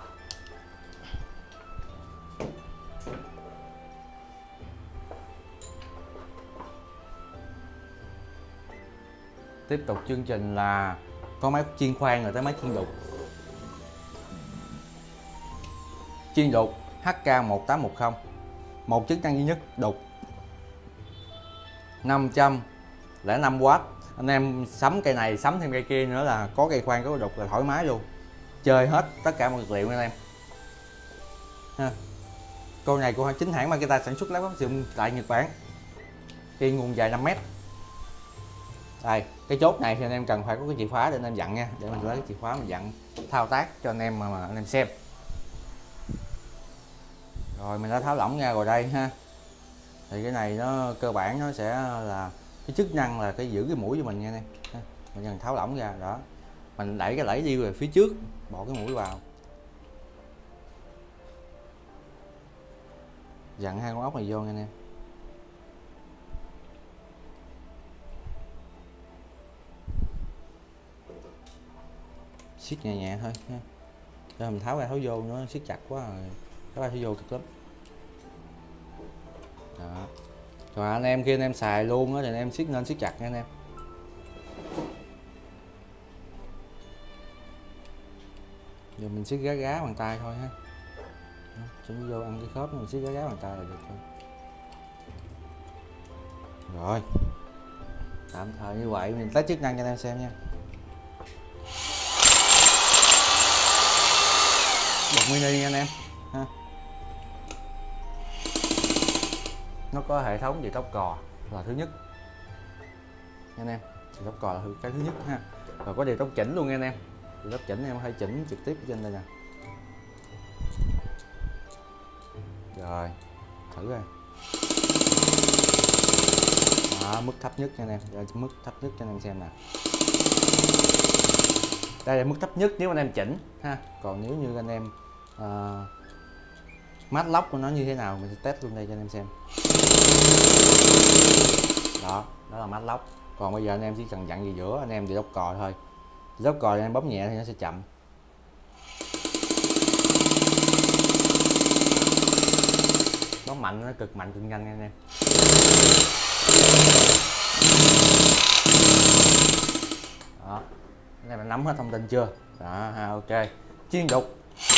Tiếp tục chương trình là có máy chiên khoan rồi tới máy chiên đục. Chiên đục H K một tám một không, một chức năng duy nhất đục, năm trăm lẻ năm oát. Anh em sắm cây này sắm thêm cây kia nữa là có cây khoan có cây đục là thoải mái luôn, chơi hết tất cả mọi vật liệu anh em ha. Con này của chính hãng Makita sản xuất, lắp ráp sử dụng tại Nhật Bản, cây nguồn dài năm mét. Đây, cái chốt này thì anh em cần phải có cái chìa khóa để anh em dặn nha, để mình lấy cái chìa khóa mình dặn thao tác cho anh em mà, mà anh em xem. Rồi mình đã tháo lỏng ra rồi đây ha. Thì cái này nó cơ bản nó sẽ là cái chức năng là cái giữ cái mũi cho mình nha anh em. Mình cần tháo lỏng ra đó, mình đẩy cái lẫy đi về phía trước, bỏ cái mũi vào, dặn hai con ốc này vô nha anh em. Siết nhẹ nhẹ thôi ha. Rồi mình tháo ra tháo vô, nó siết chặt quá rồi tháo ra tháo vô cực lắm đó. Rồi anh em khi anh em xài luôn á thì anh em siết nên siết chặt nha anh em. Giờ mình siết gá gá bằng tay thôi ha, cho nó vô ăn cái khớp, mình siết gá gá bằng tay là được thôi. Rồi tạm thời như vậy mình test chức năng cho anh em xem nha. Đục mini nha anh em ha. Nó có hệ thống điều tốc cò là thứ nhất nha anh em, điều tốc cò là cái thứ nhất ha. Rồi có điều tốc chỉnh luôn nha anh em, điều tốc chỉnh em hay chỉnh trực tiếp trên đây nè. Rồi thử coi đó, mức thấp nhất nha anh em, đây mức thấp nhất cho anh em xem nè. Đây là mức thấp nhất nếu anh em chỉnh ha. Còn nếu như anh em uh, mát lóc của nó như thế nào mình sẽ test luôn đây cho anh em xem. Đó, đó là mát lóc. Còn bây giờ anh em chỉ cần dặn gì giữa anh em thì đốc cò thôi. Đốc cò anh em bấm nhẹ thì nó sẽ chậm. Bấm mạnh nó cực mạnh cực nhanh nha anh em. Đó, anh em nắm hết thông tin chưa? Đó ha, ok. Chiên đục.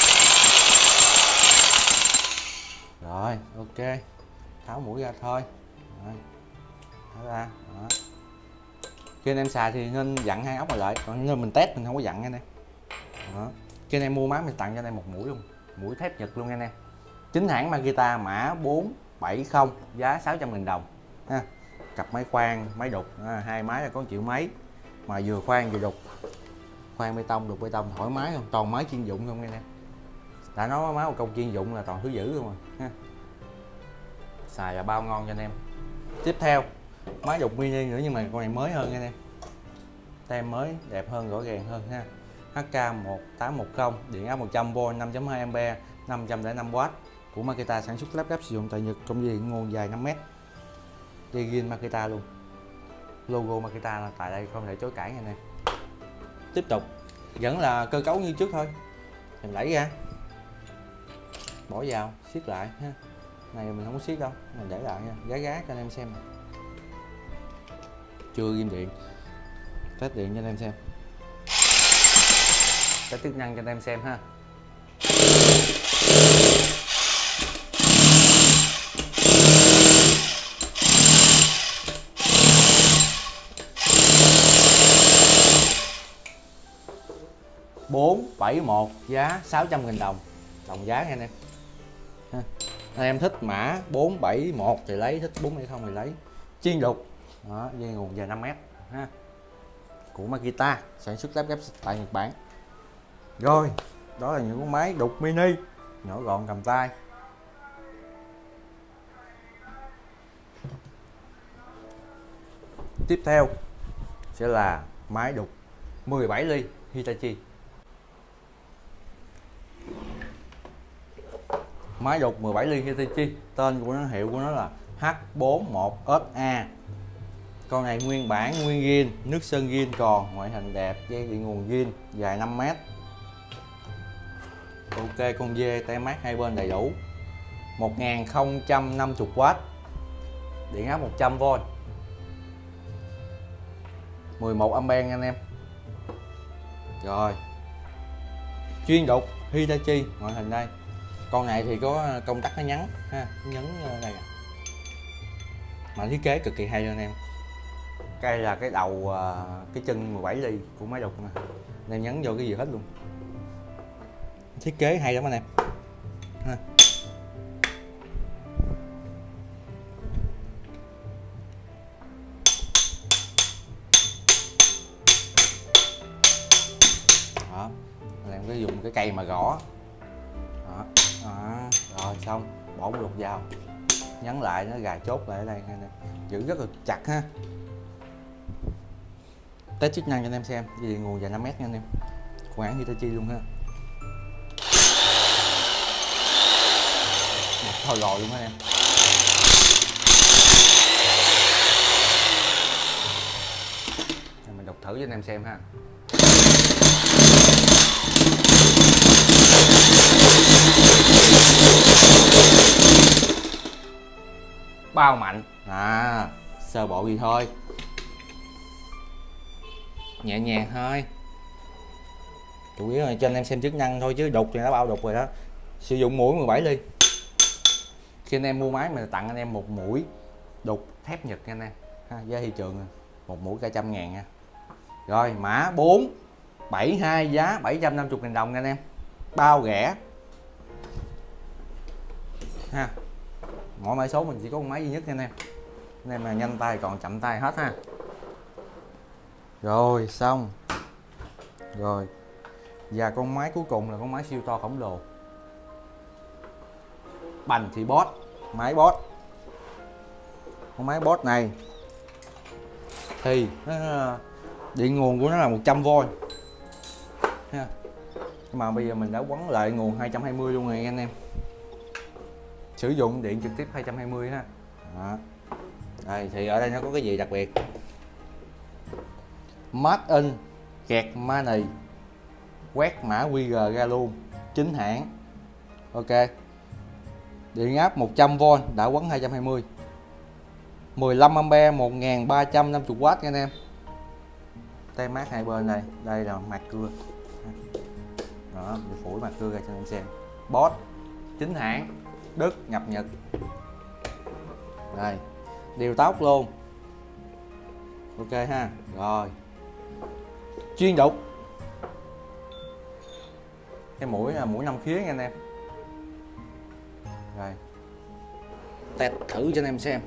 Rồi, ok. Tháo mũi ra thôi. Rồi. Tháo ra. Đó. Khi anh em xài thì nên dặn hai ốc này lại, còn nên mình test mình không có dặn nha anh em. Đó. Khi anh em mua máy mình tặng cho anh em một mũi luôn, mũi thép Nhật luôn nha anh em. Chính hãng Makita mã bốn bảy không giá sáu trăm nghìn đồng ha. Cặp máy khoan, máy đục, à, hai máy là có triệu mấy mà vừa khoan vừa đục. Khoan bê tông, đục bê tông thoải mái không, toàn máy chuyên dụng không anh em. Đã nói máy một công chuyên dụng là toàn thứ dữ luôn rồi ha. Xài là bao ngon cho anh em. Tiếp theo máy đục mini nữa nhưng mà con này mới hơn nha anh em, tem mới đẹp hơn, rõ ràng hơn ha. H K một tám một không, điện áp một trăm vôn, năm phẩy hai ampe, năm trăm lẻ năm oát của Makita sản xuất, lắp ráp sử dụng tại Nhật, công suất điện nguồn dài năm mét. Dây ghiên Makita luôn, logo Makita là tại đây không thể chối cãi nha anh em. Tiếp tục vẫn là cơ cấu như trước thôi, mình đẩy ra bỏ vào siết lại ha. Này mình không có siết đâu, mình để lại nha, gá gá cho anh em xem. Chưa ghim điện, test điện cho anh em xem, test chức năng cho anh em xem ha. bốn bảy một giá sáu trăm nghìn đồng, đồng giá nha anh em ha. Anh em thích mã bốn bảy một thì lấy, thích bốn bảy không thì lấy. Chiên đục đó, dây nguồn dài năm mét ha, của Makita, sản xuất lắp ghép tại Nhật Bản. Rồi đó là những con máy đục mini nhỏ gọn cầm tay. Tiếp theo sẽ là máy đục mười bảy ly Hitachi. Máy đục mười bảy ly Hitachi, tên của nó, hiệu của nó là H bốn một S A. Con này nguyên bản, nguyên zin, nước sơn zin còn, ngoại hình đẹp, dây điện nguồn zin, dài năm mét. Ok, con dê tay mát hai bên đầy đủ. một nghìn không trăm năm mươi oát, điện áp một trăm vôn, mười một ampe anh em. Rồi, chuyên đục Hitachi, ngoại hình đây. Con này thì có công tắc nó nhắn ha, nhấn đây à. Mà thiết kế cực kỳ hay anh em. Cái là cái đầu, cái chân mười bảy ly của máy đục nè, nên nhấn vô cái gì hết luôn. Thiết kế hay lắm anh em ha. Đó, anh em cứ dùng cái cây mà gõ đó. Đó. Rồi xong, bỏ một lục vào, nhấn lại nó gài chốt lại ở đây, giữ rất là chặt ha. Test chức năng cho anh em xem, dây điện nguồn dài năm mét nha anh em, của hãng Hitachi luôn ha. Thôi rồi luôn anh em. Mình đục thử cho anh em xem ha. Bao mạnh à, sơ bộ gì thôi, nhẹ nhàng thôi, chủ yếu là cho anh em xem chức năng thôi, chứ đục thì nó bao đục rồi đó. Sử dụng mũi mười bảy ly. Khi anh em mua máy mình tặng anh em một mũi đục thép Nhật nha anh em ha, giá thị trường một mũi cả trăm ngàn nha. Rồi mã bốn bảy hai, giá bảy trăm năm mươi nghìn đồng nha anh em, bao rẻ ha. Mỗi mã số mình chỉ có một máy duy nhất nha anh em, anh em mà nhanh tay còn chậm tay hết ha. Rồi xong. Rồi và con máy cuối cùng là con máy siêu to khổng lồ, Bành thì boss, máy boss. Con máy boss này thì nó, điện nguồn của nó là một trăm vôn ha. Nhưng mà bây giờ mình đã quấn lại nguồn hai trăm hai mươi luôn rồi anh em, sử dụng điện trực tiếp hai trăm hai mươi ha. Đó. Đây thì ở đây nó có cái gì đặc biệt, Made in Germany, quét mã quy rờ ra luôn, chính hãng. Ok, điện áp một trăm vôn, đã quấn hai trăm hai mươi, mười lăm ampe, một nghìn ba trăm năm mươi oát nha anh em. Tay mát hai bên đây, đây là mặt cưa đó, mình phủi mặt cưa ra cho anh em xem. Boss chính hãng, Đức nhập Nhật. Đây, điều tốc luôn. Ok ha. Rồi, chuyên đục, cái mũi là mũi năm khía nha anh em. Rồi test thử cho anh em xem.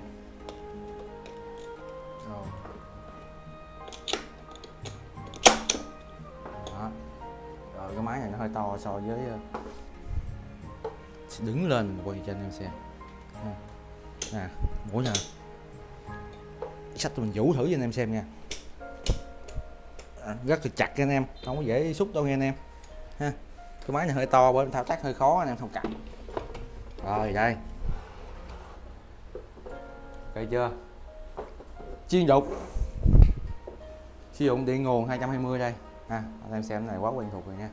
Rồi. Đó. Rồi cái máy này nó hơi to so với, đứng lên quay cho anh em xem nè, mũi nè, sách mình vũ thử cho anh em xem nha. À, rất là chặt anh em, không có dễ xúc đâu nha anh em ha. Cái máy này hơi to bởi thao tác hơi khó anh em thông cảm. Rồi đây, ok chưa, chuyên đục, sử dụng điện nguồn hai trăm hai mươi đây ha. Anh em xem cái này quá quen thuộc rồi nha.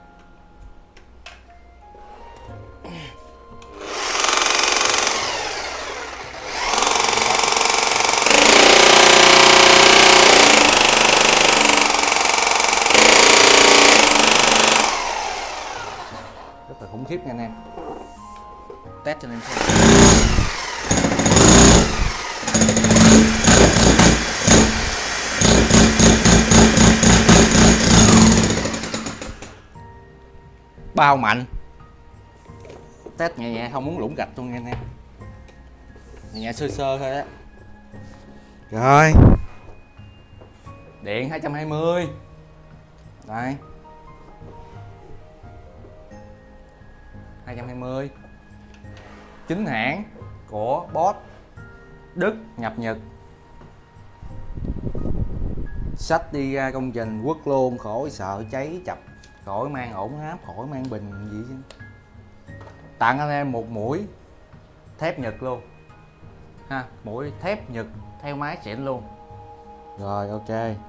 Rất là khủng khiếp nha anh em, test cho anh em xem. Bao mạnh, test nhẹ nhẹ, không muốn lủng gạch luôn nha anh em, nhẹ nhẹ sơ sơ thôi á. Rồi điện hai trăm hai mươi đây, hai trăm hai mươi chính hãng của Bosch, Đức nhập Nhật. Xách đi ra công trình quất luôn, khỏi sợ cháy chập, khỏi mang ổn áp, khỏi mang bình gì chứ. Tặng anh em một mũi thép Nhật luôn ha, mũi thép Nhật theo máy xịn luôn. Rồi ok,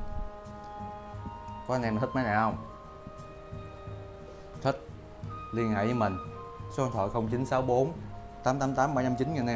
có anh em thích máy này không? Thích liên hệ với mình, số điện thoại không chín sáu bốn tám tám tám bảy năm chín nha anh em.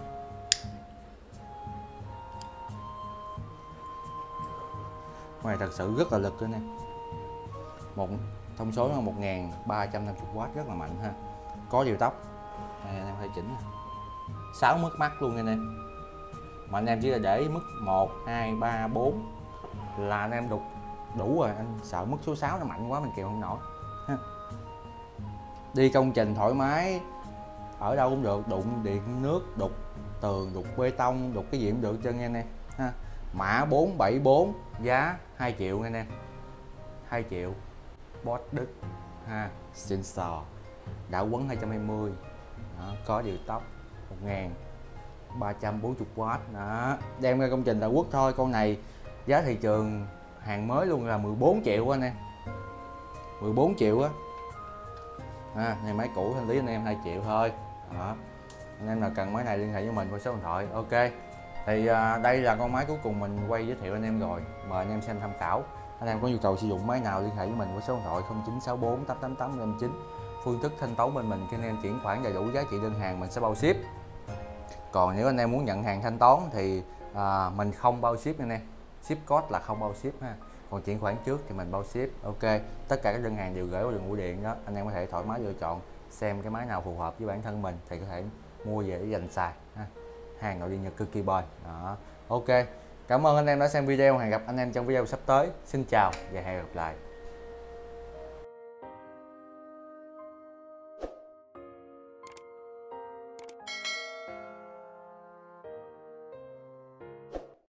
Này thật sự rất là lực nữa nè, một thông số là một nghìn ba trăm năm mươi oát, rất là mạnh ha. Có điều tốc đây, anh em phải chỉnh sáu mức mắc luôn nha anh em, mà anh em chỉ là để mức một hai ba bốn là anh em đục đủ rồi, anh sợ mức số sáu nó mạnh quá mình kèo không nổi ha. Đi công trình thoải mái, ở đâu cũng được, đụng điện nước, đục tường, đục bê tông, đục cái gì cũng được chân nha anh em ha. Mã bốn bảy bốn, giá hai triệu nha anh em, hai triệu, Bosch Đức ha, sensor đã quấn hai trăm hai mươi đó, có điều tốc một nghìn ba trăm bốn mươi oát đó, đem ra công trình là quất thôi. Con này giá thị trường hàng mới luôn là mười bốn triệu anh em, mười bốn triệu á. À, này máy cũ thanh lý anh em hai triệu thôi đó. Anh em nào cần máy này liên hệ với mình qua số điện thoại. Ok, thì à, đây là con máy cuối cùng mình quay giới thiệu anh em rồi, mời anh em xem tham khảo. Anh em có nhu cầu sử dụng máy nào liên hệ với mình qua số điện thoại không chín sáu bốn tám tám tám năm chín. Phương thức thanh toán bên mình khi anh em chuyển khoản đầy đủ giá trị đơn hàng mình sẽ bao ship. Còn nếu anh em muốn nhận hàng thanh toán thì à, mình không bao ship anh em, ship code là không bao ship ha. Còn chuyển khoản trước thì mình bao ship. Ok, tất cả các đơn hàng đều gửi qua đường bưu điện đó, anh em có thể thoải mái lựa chọn xem cái máy nào phù hợp với bản thân mình thì có thể mua về để dành xài ha. Hàng nội địa Nhật cực kỳ bền đó. Ok, cảm ơn anh em đã xem video, hẹn gặp anh em trong video sắp tới. Xin chào và hẹn gặp lại.